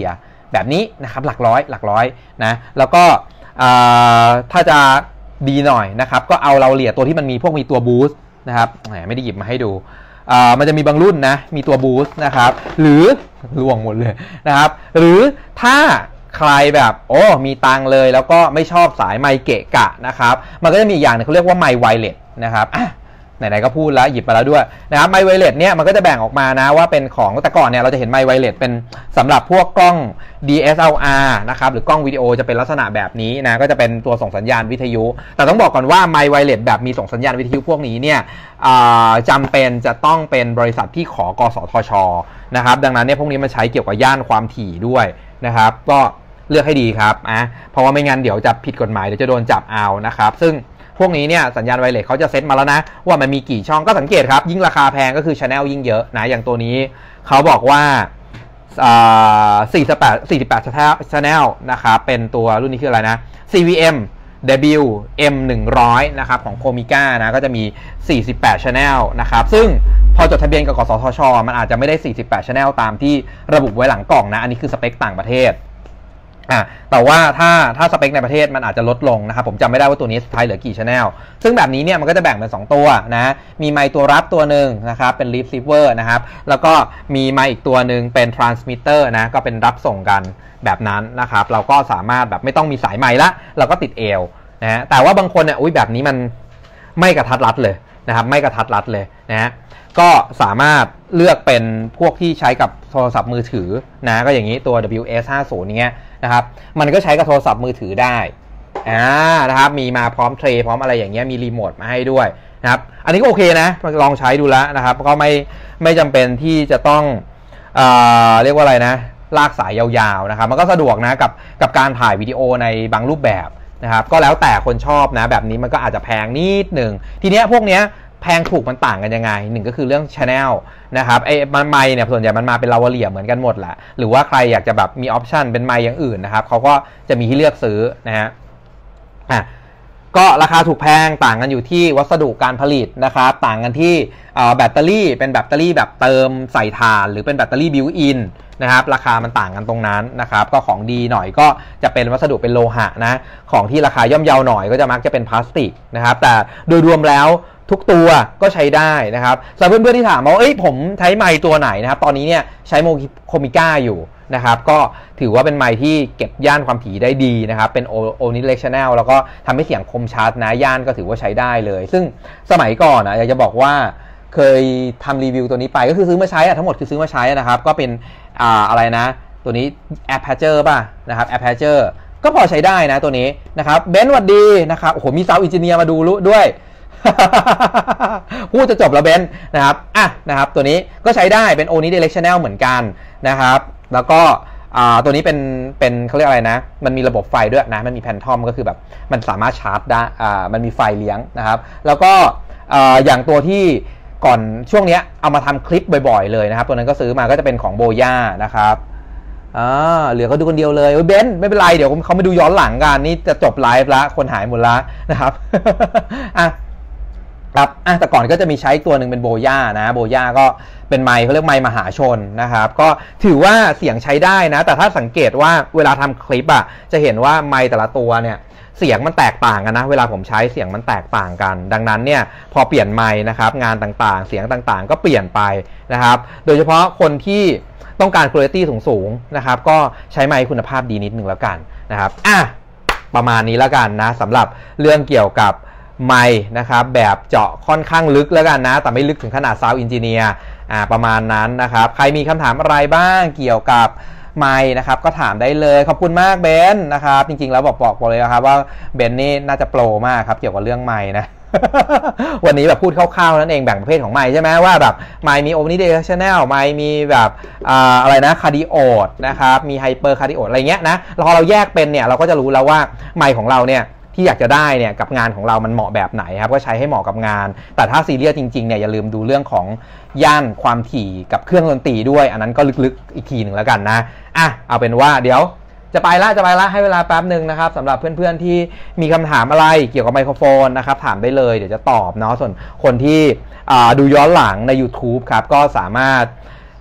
แบบนี้นะครับหลักร้อยหลักร้อยนะแล้วก็ถ้าจะดีหน่อยนะครับก็เอาเราเลียตัวที่มันมีพวกมีตัวบูสต์นะครับไม่ได้หยิบมาให้ดูมันจะมีบางรุ่นนะมีตัวบูสต์นะครับหรือล่วงหมดเลยนะครับหรือถ้าใครแบบโอ้มีตังเลยแล้วก็ไม่ชอบสายไมค์เกะกะนะครับมันก็จะมีอีกอย่างนึงเขาเรียกว่าไมค์ไวเลสนะครับไหนๆก็พูดแล้วหยิบมาแล้วด้วยนะครับไมค์ไวเลสเนี่ยมันก็จะแบ่งออกมานะว่าเป็นของแต่ก่อนเนี่ยเราจะเห็นไมค์ไวเลสเป็นสำหรับพวกกล้อง ดี เอส แอล อาร์ นะครับหรือกล้องวิดีโอจะเป็นลักษณะแบบนี้นะก็จะเป็นตัวส่งสัญญาณวิทยุแต่ต้องบอกก่อนว่าไมค์ไวเลสแบบมีส่งสัญญาณวิทยุพวกนี้เนี่ยจำเป็นจะต้องเป็นบริษัทที่ขอกสทช.นะครับดังนั้นเนี่ยพวกนี้มันใช้เกี่ยวกับย่านความถี่ด้วยนะครับก็เลือกให้ดีครับอ่ะเพราะว่าไม่งั้นเดี๋ยวจะผิดกฎหมายเดี๋ยวจะโดนจับเอานะครับซึ่งพวกนี้เนี่ยสัญญาณไวเลสเขาจะเซตมาแล้วนะว่ามันมีกี่ช่องก็สังเกตครับยิ่งราคาแพงก็คือ channel ยิ่งเยอะนะอย่างตัวนี้เขาบอกว่าสี่สิบแปด สี่สิบแปด channel นะครับเป็นตัวรุ่นนี้คืออะไรนะ ซี วี เอ็ม ดับเบิลยู เอ็ม หนึ่งร้อยนะครับของ Comica นะก็จะมีสี่สิบแปด channel นะครับซึ่งพอจดทะเบียนกับกสทช.มันอาจจะไม่ได้สี่สิบแปด channel ตามที่ระบุไว้หลังกล่องนะอันนี้คือสเปคต่างประเทศอ่ะแต่ว่าถ้าถ้าสเปคในประเทศมันอาจจะลดลงนะครับผมจำไม่ได้ว่าตัวนี้สุดท้ายเหลือกี่ channel ซึ่งแบบนี้เนี่ยมันก็จะแบ่งเป็นสองตัวนะมีไมค์ตัวรับตัวหนึ่งนะครับเป็น receiver นะครับแล้วก็มีไมค์อีกตัวหนึ่งเป็น transmitter นะก็เป็นรับส่งกันแบบนั้นนะครับเราก็สามารถแบบไม่ต้องมีสายไมค์ละเราก็ติดเอวนะฮะแต่ว่าบางคนเนี่ยอุ้ยแบบนี้มันไม่กระทัดรัดเลยนะครับไม่กระทัดรัดเลยนะฮะก็สามารถเลือกเป็นพวกที่ใช้กับโทรศัพท์มือถือนะก็อย่างนี้ตัว ดับเบิลยู เอส ห้าสิบ เนี้ยนะครับมันก็ใช้กับโทรศัพท์มือถือได้อ่านะครับมีมาพร้อมเทรย์พร้อมอะไรอย่างเงี้ยมีรีโมทมาให้ด้วยนะครับอันนี้ก็โอเคนะลองใช้ดูแล้วนะครับก็ไม่ไม่จำเป็นที่จะต้องเอ่อเรียกว่าอะไรนะลากสายยาวๆนะครับมันก็สะดวกนะกับกับการถ่ายวิดีโอในบางรูปแบบนะครับก็แล้วแต่คนชอบนะแบบนี้มันก็อาจจะแพงนิดหนึ่งทีเนี้ยพวกเนี้ยแพงถูกมันต่างกันยังไงหนึ่งก็คือเรื่อง channel นะครับไอ้ไมค์เนี่ยส่วนใหญ่มันมาเป็นลาวาเลียเหมือนกันหมดแหละหรือว่าใครอยากจะแบบมีออปชันเป็นไมค์อย่างอื่นนะครับเขาก็จะมีให้เลือกซื้อนะฮะอ่ะก็ราคาถูกแพงต่างกันอยู่ที่วัสดุการผลิตนะครับต่างกันที่แบตเตอรี่เป็นแบตเตอรี่แบบเติมใส่ถ่านหรือเป็นแบตเตอรี่บิวอินนะครับราคามันต่างกันตรงนั้นนะครับก็ของดีหน่อยก็จะเป็นวัสดุเป็นโลหะนะของที่ราคาย่อมเยาหน่อยก็จะมักจะเป็นพลาสติกนะครับแต่โดยรวมแล้วทุกตัวก็ใช้ได้นะครับสำหรับเพื่อนๆที่ถามว่าเอ้ยผมใช้ไมค์ตัวไหนนะครับตอนนี้เนี่ยใช้โคมิก้าอยู่นะครับก็ถือว่าเป็นไมค์ที่เก็บย่านความถี่ได้ดีนะครับเป็นโอนิเลคชั่นแนลแล้วก็ทำให้เสียงคมชัดนะย่านก็ถือว่าใช้ได้เลยซึ่งสมัยก่อนนะอยากจะบอกว่าเคยทำรีวิวตัวนี้ไปก็คือซื้อมาใช้อะทั้งหมดคือซื้อมาใช้นะครับก็เป็นอ่าอะไรนะตัวนี้ Aperture ป่ะนะครับ Aperture ก็พอใช้ได้นะตัวนี้นะครับเบนซ์สวัสดีนะครับโอ้โหมีซาวด์อินจิเนียร์มาดูด้วยพูดจะจบแล้วเบนนะครับอ่ะนะครับตัวนี้ก็ใช้ได้เป็น Omnidirectional เหมือนกันนะครับแล้วก็ตัวนี้เป็นเป็นเขาเรียกอะไรนะมันมีระบบไฟด้วยนะมันมีแพนทอมก็คือแบบมันสามารถชาร์จได้อ่ามันมีไฟเลี้ยงนะครับแล้วก็อย่างตัวที่ก่อนช่วงนี้เอามาทำคลิปบ่อยๆเลยนะครับตัวนั้นก็ซื้อมาก็จะเป็นของโบย่านะครับอ่าเหลือเขาดูคนเดียวเลยเบนไม่เป็นไรเดี๋ยวเขามาดูย้อนหลังกันนี่จะจบไลฟ์แล้วคนหายหมดแล้วนะครับอ่ะครับอ่ะแต่ก่อนก็จะมีใช้ตัวหนึ่งเป็นโบย่านะโบย่าก็เป็นไมค์เขาเรียกไมค์มหาชนนะครับก็ถือว่าเสียงใช้ได้นะแต่ถ้าสังเกตว่าเวลาทำคลิปอ่ะจะเห็นว่าไมค์แต่ละตัวเนี่ยเสียงมันแตกต่างกันนะเวลาผมใช้เสียงมันแตกต่างกันดังนั้นเนี่ยพอเปลี่ยนไมค์นะครับงานต่างๆเสียงต่างๆก็เปลี่ยนไปนะครับโดยเฉพาะคนที่ต้องการคุณภาพสูงๆนะครับก็ใช้ไมค์คุณภาพดีนิดนึงแล้วกันนะครับอ่ะประมาณนี้แล้วกันนะสำหรับเรื่องเกี่ยวกับไมค์นะครับแบบเจาะค่อนข้างลึกแล้วกันนะแต่ไม่ลึกถึงขนาดซาวด์อินจิเนียร์อ่าประมาณนั้นนะครับใครมีคำถามอะไรบ้างเกี่ยวกับไมค์นะครับก็ถามได้เลยขอบคุณมากเบนนะครับจริงๆแล้วบอกบอกบอกเลยนะครับว่าเบนนี่น่าจะโปรมากครับเกี่ยวกับเรื่องไมค์นะ วันนี้แบบพูดคร่าวๆนั่นเองแบ่งประเภทของไมค์ใช่ไหมว่าแบบไมค์มี omnidirectional ไมค์มีแบบอ่าอะไรนะ cardioid นะครับมี hyper cardioid อะไรเงี้ยนะแล้วพอเราแยกเป็นเนี่ยเราก็จะรู้แล้วว่าไมค์ของเราเนี่ยที่อยากจะได้เนี่ยกับงานของเรามันเหมาะแบบไหนครับก็ใช้ให้เหมาะกับงานแต่ถ้าซีเรียสจริงๆเนี่ยอย่าลืมดูเรื่องของย่านความถี่กับเครื่องดนตรีด้วยอันนั้นก็ลึกๆอีกทีหนึ่งแล้วกันนะอ่ะเอาเป็นว่าเดี๋ยวจะไปละจะไปละให้เวลาแป๊บหนึ่งนะครับสำหรับเพื่อนๆที่มีคำถามอะไรเกี่ยวกับไมโครโฟนนะครับถามได้เลยเดี๋ยวจะตอบเนาะส่วนคนที่ดูย้อนหลังใน YouTube ครับก็สามารถ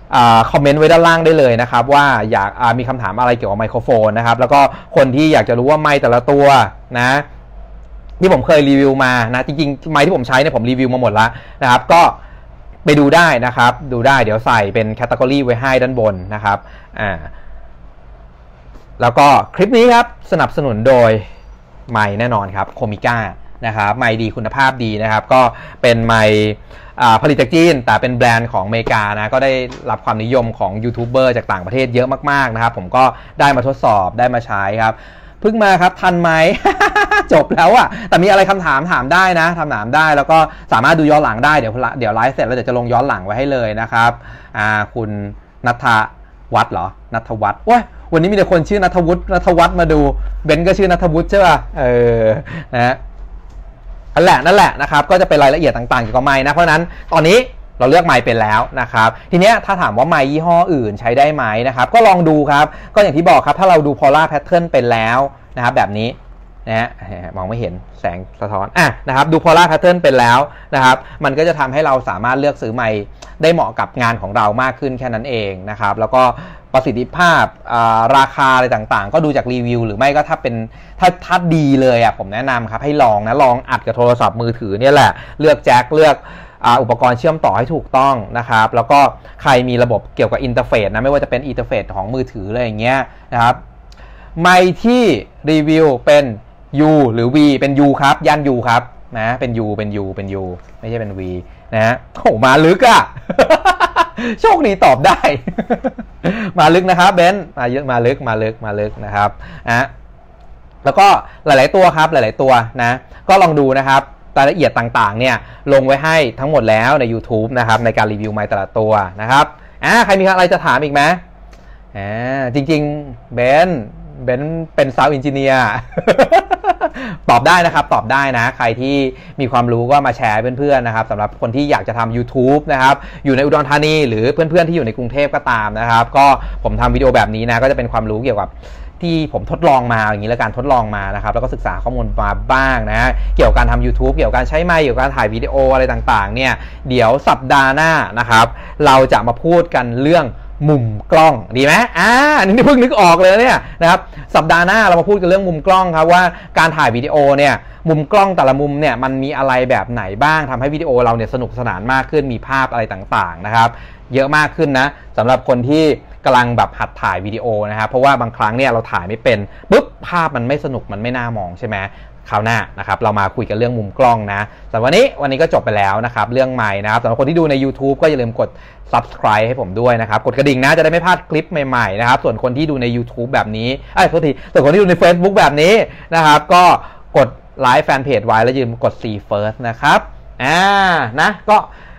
คอมเมนต์ไว้ด้านล่างได้เลยนะครับว่าอยากมีคำถามอะไรเกี่ยวกับไมโครโฟนนะครับแล้วก็คนที่อยากจะรู้ว่าไมค์แต่ละตัวนะที่ผมเคยรีวิวมานะจริงๆไมค์ที่ผมใช้เนี่ยผมรีวิวมาหมดแล้วนะครับก็ไปดูได้นะครับดูได้เดี๋ยวใส่เป็นแคตตากรีไว้ให้ด้านบนนะครับอ่าแล้วก็คลิปนี้ครับสนับสนุนโดยไมค์แน่นอนครับโคมิก้านะครับไมค์ดีคุณภาพดีนะครับก็เป็นไมค์ผลิตจากจีนแต่เป็นแบรนด์ของอเมริกานะก็ได้รับความนิยมของยูทูบเบอร์จากต่างประเทศเยอะมากๆนะครับผมก็ได้มาทดสอบได้มาใช้ครับเพิ่งมาครับทันไหม จบแล้วอะแต่มีอะไรคำถามถามได้นะถามถามได้แล้วก็สามารถดูย้อนหลังได้เดี๋ยวเดี๋ยวไลฟ์เสร็จแล้วเดี๋ยวจะลงย้อนหลังไว้ให้เลยนะครับอ่าคุณณัฐวัฒน์เหรอณัฐวัฒน์โอ้ยวันนี้มีแต่คนชื่อณัฐวุฒิณัฐวัฒน์มาดูเบนก็ชื่อณัฐวุฒิใช่ป่ะเออนะนั่นแหละนั่นแหละนะครับก็จะเป็นรายละเอียดต่างๆเกี่ยวกับไมค์นะเพราะนั้นตอนนี้เราเลือกไมค์เป็นแล้วนะครับทีเนี้ยถ้าถามว่าไมค์ยี่ห้ออื่นใช้ได้ไหมนะครับก็ลองดูครับก็อย่างที่บอกครับถ้าเราดู Polar Pattern เป็นแล้วนะครับแบบนี้นะฮะมองไม่เห็นแสงสะท้อนอ่ะนะครับดู Polar Pattern เป็นแล้วนะครับมันก็จะทำให้เราสามารถเลือกซื้อไมค์ได้เหมาะกับงานของเรามากขึ้นแค่นั้นเองนะครับแล้วก็ประสิทธิภาพราคาอะไรต่างๆก็ดูจากรีวิวหรือไม่ก็ถ้าเป็นถ้าถ้าดีเลยอ่ะผมแนะนำครับให้ลองนะลองอัดกับโทรศัพท์มือถือเนี่ยแหละเลือกแจ็คเลือกอุปกรณ์เชื่อมต่อให้ถูกต้องนะครับแล้วก็ใครมีระบบเกี่ยวกับอินเทอร์เฟซนะไม่ว่าจะเป็นอินเทอร์เฟซของมือถืออะไรอย่างเงี้ยนะครับไมค์ที่รีวิวเป็น U หรือ V เป็น U ครับย่าน U ครับนะเป็น U เป็น U เป็น U ไม่ใช่เป็น V นะฮะโอ้มาลึกอะ โชคดีตอบได้ มาลึกนะครับเบนซ์มาเยอะมาลึกมาลึกมาลึกนะครับนะแล้วก็หลายๆตัวครับหลายๆตัวนะก็ลองดูนะครับรายละเอียดต่างๆเนี่ยลงไว้ให้ทั้งหมดแล้วใน YouTube นะครับในการรีวิวไมค์แต่ละตัวนะครับอ่าใครมีอะไรจะถามอีกไหมอ่าจริงๆเบนซ์เบนซ์เป็นซาวด์เอนจิเนียร์ตอบได้นะครับตอบได้นะใครที่มีความรู้ก็มาแชร์เพื่อนๆนะครับสำหรับคนที่อยากจะทำ YouTube นะครับอยู่ในอุดรธานีหรือเพื่อนๆที่อยู่ในกรุงเทพก็ตามนะครับก็ผมทำวิดีโอแบบนี้นะก็จะเป็นความรู้เกี่ยวกับที่ผมทดลองมาอย่างนี้แล้วการทดลองมานะครับแล้วก็ศึกษาข้อมูลมาบ้างนะเกี่ยวกับการทำ YouTube เกี่ยวกับการใช้ไมค์เกี่ยวกับการถ่ายวิดีโออะไรต่างๆเนี่ยเดี๋ยวสัปดาห์หน้านะครับเราจะมาพูดกันเรื่องมุมกล้องดีไหมอ่าอันนี้เพิ่งนึกออกเลยเนี่ยนะครับสัปดาห์หน้าเรามาพูดกันเรื่องมุมกล้องครับว่าการถ่ายวิดีโอเนี่ยมุมกล้องแต่ละมุมเนี่ยมันมีอะไรแบบไหนบ้างทำให้วิดีโอเราเนี่ยสนุกสนานมากขึ้นมีภาพอะไรต่างๆนะครับเยอะมากขึ้นนะสำหรับคนที่กำลังแบบหัดถ่ายวิดีโอนะครับเพราะว่าบางครั้งเนี่ยเราถ่ายไม่เป็นปุ๊บภาพมันไม่สนุกมันไม่น่ามองใช่ไหมคราวหน้านะครับเรามาคุยกันเรื่องมุมกล้องนะสำหรับวันนี้วันนี้ก็จบไปแล้วนะครับเรื่องไมค์นะครับสำหรับคนที่ดูใน YouTube ก็อย่าลืมกด Subscribe ให้ผมด้วยนะครับกดกระดิ่งนะจะได้ไม่พลาดคลิปใหม่ๆนะครับส่วนคนที่ดูใน YouTube แบบนี้เอ้ยโทษทีส่วนคนที่ดูใน Facebook แบบนี้นะครับก็กดไลค์แฟนเพจไว้แล้วอย่าลืมกด See First นะครับอ่านะก็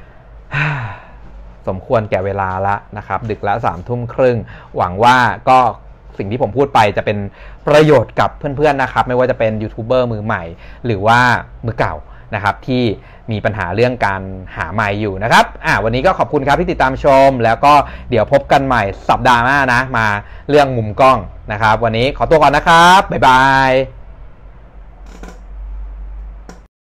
สมควรแก่เวลาละนะครับดึกละสามทุ่มครึ่งหวังว่าก็สิ่งที่ผมพูดไปจะเป็นประโยชน์กับเพื่อนๆนะครับไม่ว่าจะเป็นยูทูบเบอร์มือใหม่หรือว่ามือเก่านะครับที่มีปัญหาเรื่องการหาไมค์อยู่นะครับอ่าวันนี้ก็ขอบคุณครับที่ติดตามชมแล้วก็เดี๋ยวพบกันใหม่สัปดาห์หน้านะมาเรื่องมุมกล้องนะครับวันนี้ขอตัวก่อนนะครับบ๊ายบาย